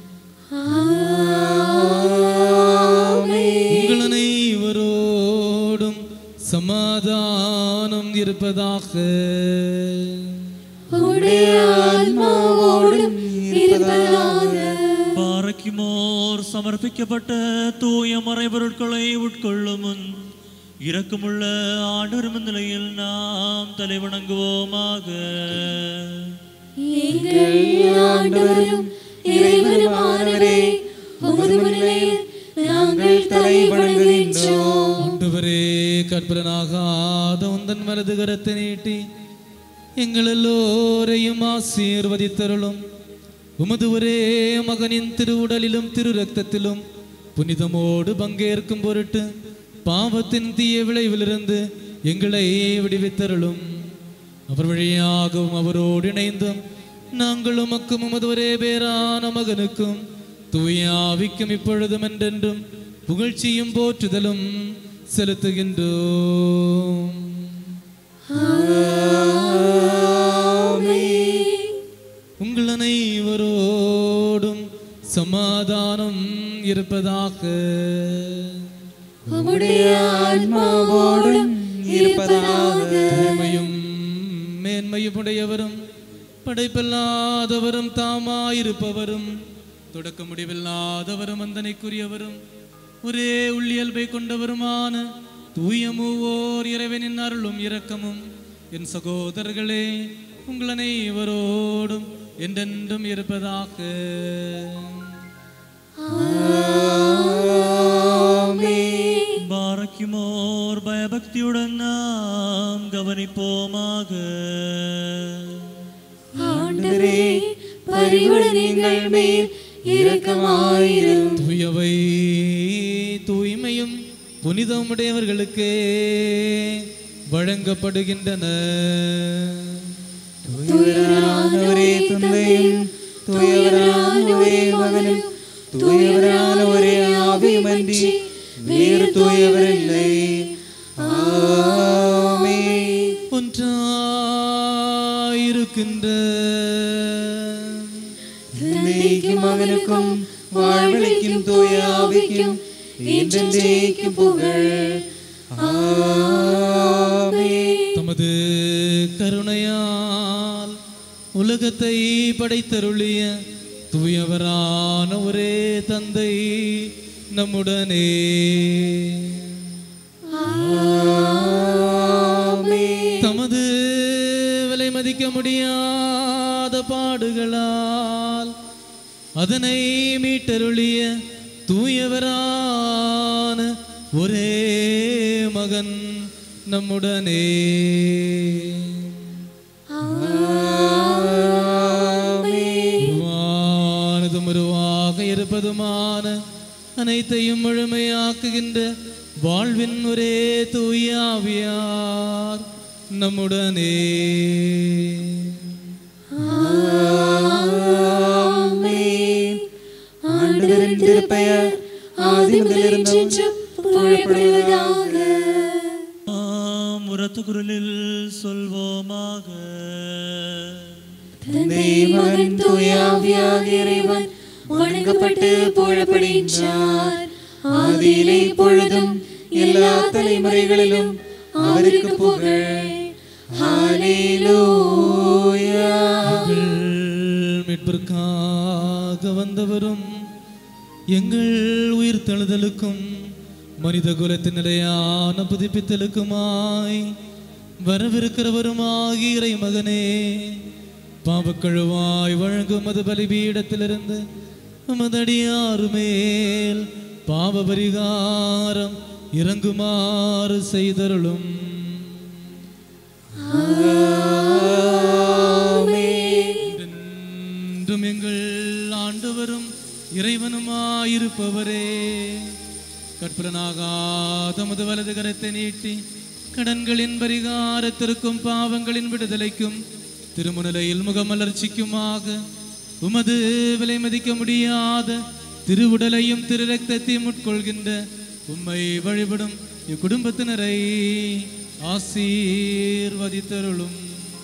உங்கள் அனைவரோடும் சமாதானம் இருப்பதாக. உம்முடைய ஆன்மாவோடும் இருப்பதாக. பாரக்கிமோர் சமர்ப்பிக்கப்பட்ட தூய மறைபொருட்களை உட்கொள்ளும் முன் இரக்கமுள்ள ஆண்டவர் நிலையில் நாம் தலைவணங்குவோமாக. எங்கள் ஆண்டவரும் இறைவனுமானவரே, உமது முன்னிலையில் நாங்கள் தலை வணங்குகின்றோம். ஆண்டவரே, கற்பலனாகாத உந்தன் வலது கரத்தை நீட்டி எங்கள் எல்லோரையும் ஆசீர்வதித்தருளும். உமது ஒரே மகனின் திருவுடலிலும் திரு ரத்தத்திலும் புனிதமோடு பங்கேற்கும் பொருட்டு பாவத்தின் தீய விளைவிலிருந்து எங்களை விடுவித்தருளும். அவர் வழியாகவும் அவரோடு இணைந்தும் நாங்கள் உமக்கும் உமது ஒரே பேரான மகனுக்கும் தூய ஆவிக்கும் இப்பொழுதும் என்றென்றும் புகழ்ச்சியும் போற்றுதலும் செலுத்துகின்றோம். உங்கள் அனைவரோடும் சமாதானம் இருப்பதாக. உம்முடைய ஆன்மாவோடும் இருப்பதாக. தூய்மையும் மேன்மையும் உடையவரும் படைப்பில்லாதவரும் தாமாயிருப்பவரும் தொடக்க முடிவில்லாதவரும் வந்தனைக்குரியவரும் ஒரே உள்ளியல்பை கொண்டவருமான தூய மூவோர் இறைவனின் அருளும் இரக்கமும் என் சகோதரர்களே உங்கள் அனைவரோடும் என்றென்றும் இருப்பதாக. பாரக்கிமோர் பாரக்குமோர் பயபக்தியுடன் நாம் கவனிப்போமாக. ஆண்டவரே, பரிவுடன் எங்கள் மேல் இரக்கமாயிரும். தூயவை தூய்மையும் புனிதமுடையவர்களுக்கு வழங்கப்படுகின்றன. தூயவரான ஒரே தந்தையும் தூயவரான ஒரே மகனும் தூயவரான ஒரே ஆவியுமன்றி வேறு தூயவரில்லை. ஆமென். ஒன்றாயிருக்கின்ற தந்தைக்கும் மகனுக்கும் வாழ்வளிக்கும் தூய ஆவிக்கும் என்றென்றைக்கும் புகழ். ஆமென். தமது கருணையால் உலகத்தை படைத்தருளிய தூயவரான ஒரே தந்தை நம்முடனே. தமது விலை மதிக்க முடியாத பாடுகளால் அதனை மீட்டருளிய தூயவரான ஒரே மகன் நம்முடனே. உருவாக இருப்பதுமான அனைத்தையும் முழுமையாக்குகின்ற வாழ்வின் ஒரே தூய ஆவியார் நம்முடனே. ஆண்டவரின் திருப்பெயர் ஆதி முதலிருந்தும் புகழப்படுவதாக. உரத்த குரலில் சொல்வோமாக. தந்தை மகன் தூய ஆவியாகிய இறைவன் வணங்கப்பட்டு புகழப்படுகின்றார். ஆதியிலே இப்பொழுதும் எல்லா தலைமுறைகளிலும் அவருக்கு புகழ். ஹல்லேலூயா. மீட்பிற்காக வந்தவரும் எங்கள் உயிர் தழுதலுக்கும் மனித குலத்தின் நிலையான புதுப்பித்தலுக்குமாய் வரவிருக்கிறவருமாகி இறை மகனே, பாவக்கழுவாய் வழங்கும் மது பலிபீடத்திலிருந்து உமதடியாறு மேல் பாவ பரிகாரம் இறங்குமாறு செய்தருளும். என்றும் எங்கள் ஆண்டவரும் இறைவனுமாயிருப்பவரே, கற்பனாகாத தமது வலது கரத்தை நீட்டி கடன்களின் பரிகாரத்திற்கும் பாவங்களின் விடுதலைக்கும் திருமுனையில் முகமலர்ச்சிக்குமாக உமது விலை மதிக்க முடியாத திருவுடலையும் திரு ரத்தத்தையும் உட்கொள்கின்ற உம்மை வழிபடும் இக்குடும்பத்தினரை ஆசீர்வதித்தருளும்.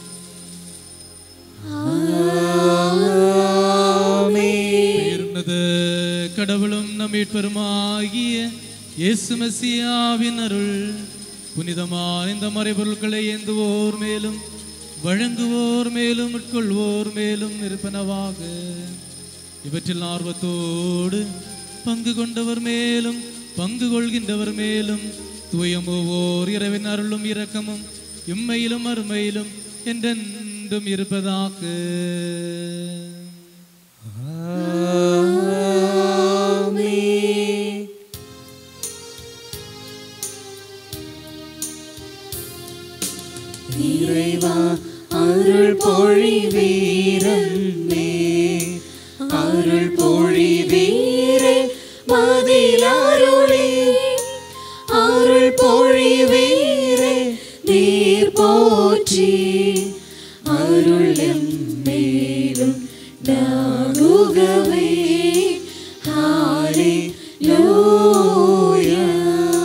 கடவுளும் நம் மீட்பருமாகிய இயேசு மெசியாவின் அருள் புனிதமான இந்த மறைபொருட்களை ஏந்துவோர் மேலும் வழங்குவோர் மேலும் உட்கொள்வோர் மேலும் இருப்பனவாக. இவற்றில் ஆர்வத்தோடு பங்கு கொண்டவர் மேலும் பங்கு கொள்கின்றவர் மேலும் தூயமோவோர் இறைவன் அருளும் இரக்கமும் இம்மையிலும் அருமையிலும் என்றென்றும் இருப்பதாக. இறைவா அருள் பொழிவீரே, அருள் பொழிவீரே, மதிலருளே அருள் பொழிவீரே, நீர் போற்றி அருள் எம்மேலும் நாகுகவே. ஹல்லேலூயா.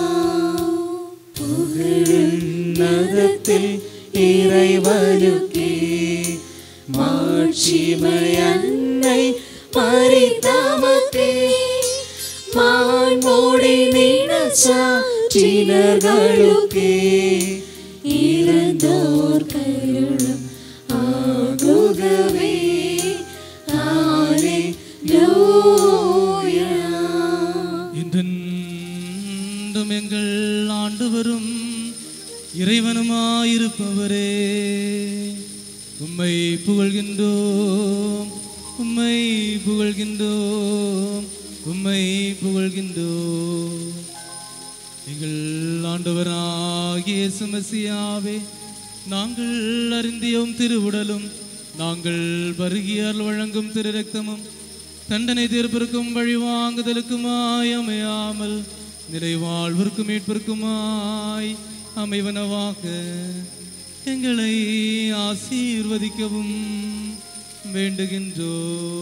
புகழுன்னதத்தில் இறைவனுக்கே மாட்சிமை அன்னை மரித்தமக்கே மான்மோடி நினச்சாற்றினர்களுக்கே இறந்தோர் கருளும் ஆகுகவே. ஹல்லேலூயா. என்றென்றும் எங்கள் ஆண்டவரும் இறைவனுமாயிருப்பவரே, உம்மை புகழ்கின்றோம், உம்மை புகழ்கின்றோம், உம்மை புகழ்கின்றோம். எங்கள் ஆண்டவராகிய இயேசு மெசியாவே, நாங்கள் அறிந்தியும் திருவுடலும் நாங்கள் பருகியால் வழங்கும் திரு ரத்தமும் தண்டனை தீர்ப்பிற்கும் வழிவாங்குதலுக்குமாய் அமையாமல் நிறைவாழ்விற்கும் மீட்பிற்குமாய் அமைவனவாக எங்களை ஆசீர்வதிக்கவும் வேண்டுகின்றோ.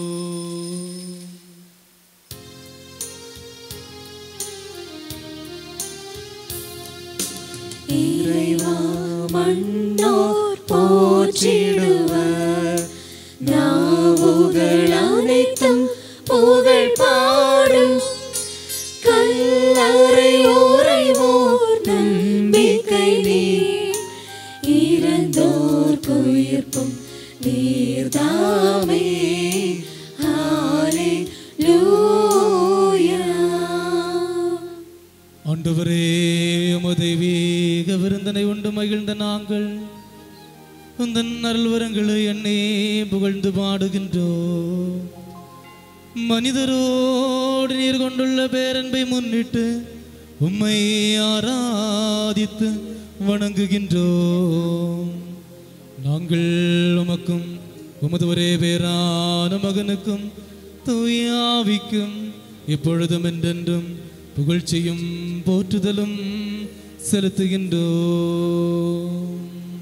இறைவா மன்னோர் போற்றிடுவர், நாவுகள் அனைத்தும் புகழ் பாடும். கல்லறை உறைவோர் நம்பிக்கை நீர், இறந்தோர் உயிர்ப்பும் நீர்தாமே. ஹல்லேலூயா. ஆண்டவரே, உமது தெய்வீக விருந்தனை உண்டு மகிழ்ந்த நாங்கள் உந்தன் அருள்வரங்களை எண்ணே புகழ்ந்து பாடுகின்றோம். மனிதரோடு நீர் கொண்டுள்ள பேரன்பை முன்னிட்டு உம்மை ஆராதித்து வணங்குகின்றோம். நாங்கள் உமக்கும் உமது ஒரே பேரான மகனுக்கும் தூய ஆவிக்கும் இப்பொழுதும் என்றென்றும் புகழ்ச்சியும் போற்றுதலும் செலுத்துகின்றோம்.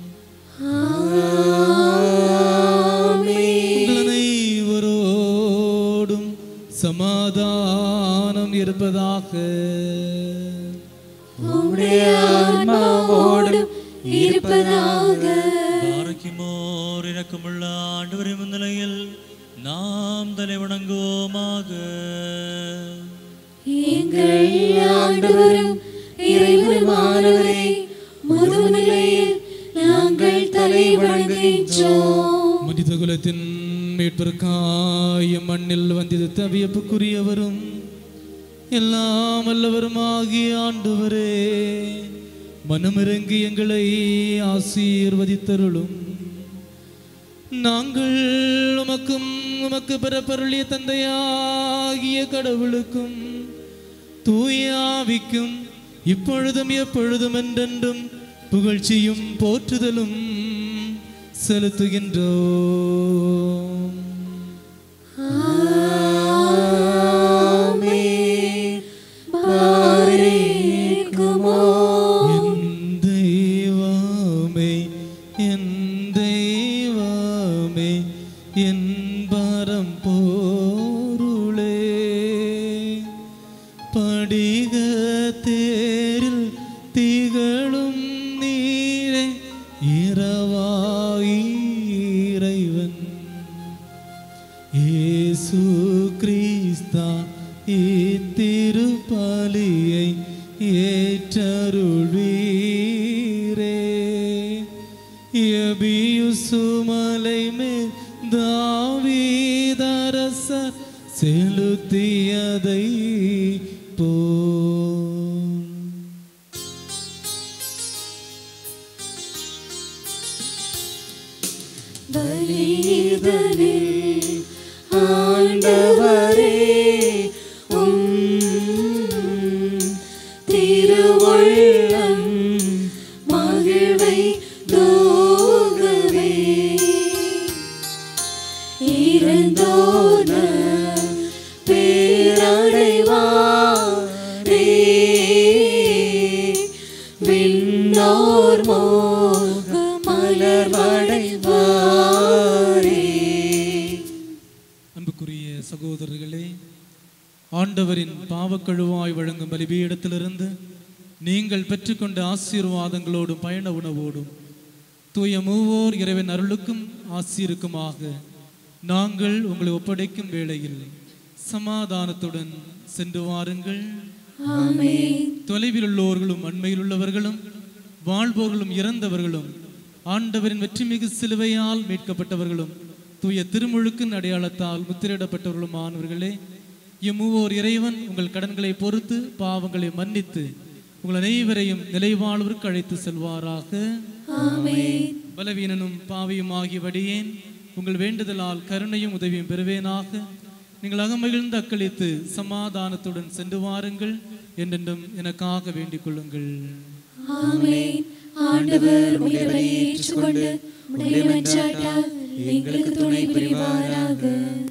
அனைவரோடும் சமாதானம் இருப்பதாக. உம்முடைய ஆன்மாவோடும் இருப்பதாக. பாரக்கிமோர் இரக்கமுள்ள ஆண்டவரின் முன்னிலையில் நாம் தலை வணங்குவோமாக. எங்கள் ஆண்டவரும் இறைவனுமானவரே, முதுநிலையில் நாங்கள் தலை வணங்குகின்றோம். மனித குலத்தின் மீட்பிற்காய் மண்ணில் வந்திருந்த வியப்புக்குரியவரும் எல்லாம் வல்லவருமாகிய ஆண்டவரே, மனமிறங்கி எங்களை ஆசீர்வதித்தருளும். நாங்கள் உமக்கு பிறப்பருளிய தந்தையாகிய கடவுளுக்கும் தூய ஆவிக்கும் இப்பொழுதும் எப்பொழுதும் என்றென்றும் புகழ்ச்சியும் போற்றுதலும் செலுத்துகின்றோம். ஆமென். பாரேக்குமோ. என் தெய்வமே, என் தெய்வமே, என் பரம்பொருளே, படிக தேரில் திகழும் நீரே, இரவாய் இறைவன் இயேசு கிறிஸ்தா, இத்திருப்பலியை ஏற்றருள்வீரே. எபியுசுமலை மேல் தாவீதரசர் செலுத்தியதை போல் பலியிதனில் ஆண்டவரே, திருவுள்ளம் மகிழ்வை தூகவே. இறந்தோன பேரடைவாரே, விண்ணோர் மோக மலர்வடைவாரே. அன்புக்குரிய சகோதரர்களே, ஆண்டவரின் பாவக்கழுவாய் வழங்கும் பலிபீடத்திலிருந்து நீங்கள் பெற்றுக்கொண்ட ஆசீர்வாதங்களோடும் பயண உணவோடும் தூய மூவோர் இறைவன் அருளுக்கும் ஆசீருக்குமாக நாங்கள் உங்களை ஒப்படைக்கும் வேளையில் சமாதானத்துடன் சென்று வாருங்கள். ஆமென். தொலைவில் உள்ளோர்களும் அண்மையில் உள்ளவர்களும் வாழ்வோர்களும் இறந்தவர்களும் ஆண்டவரின் வெற்றிமிகு சிலுவையால் மீட்கப்பட்டவர்களும் தூய திருமுழுக்கின் அடையாளத்தால் முத்திரையிடப்பட்டவர்களுமானவர்களே, இம்மூவோர் இறைவன் உங்கள் கடன்களை பொறுத்து பாவங்களை மன்னித்து உங்கள் அனைவரையும் நிலைவாழ்விற்கு அழைத்து செல்வாராக. ஆமென். பலவீனனும் பாவியும் ஆகியவடியேன் உங்கள் வேண்டுதலால் கருணையும் உதவியும் பெறுவேனாக. நீங்கள் அகமகிழ்ந்து அக்களித்து சமாதானத்துடன் சென்று வாருங்கள். என்றென்றும் எனக்காக வேண்டிக் கொள்ளுங்கள். ஆமென். ஆண்டவர் உம்முடைய பலியை ஏற்றுக்கொண்டு உம்முடைய மன்றாட்டால் எங்களுக்கு துணை புரிவாராக.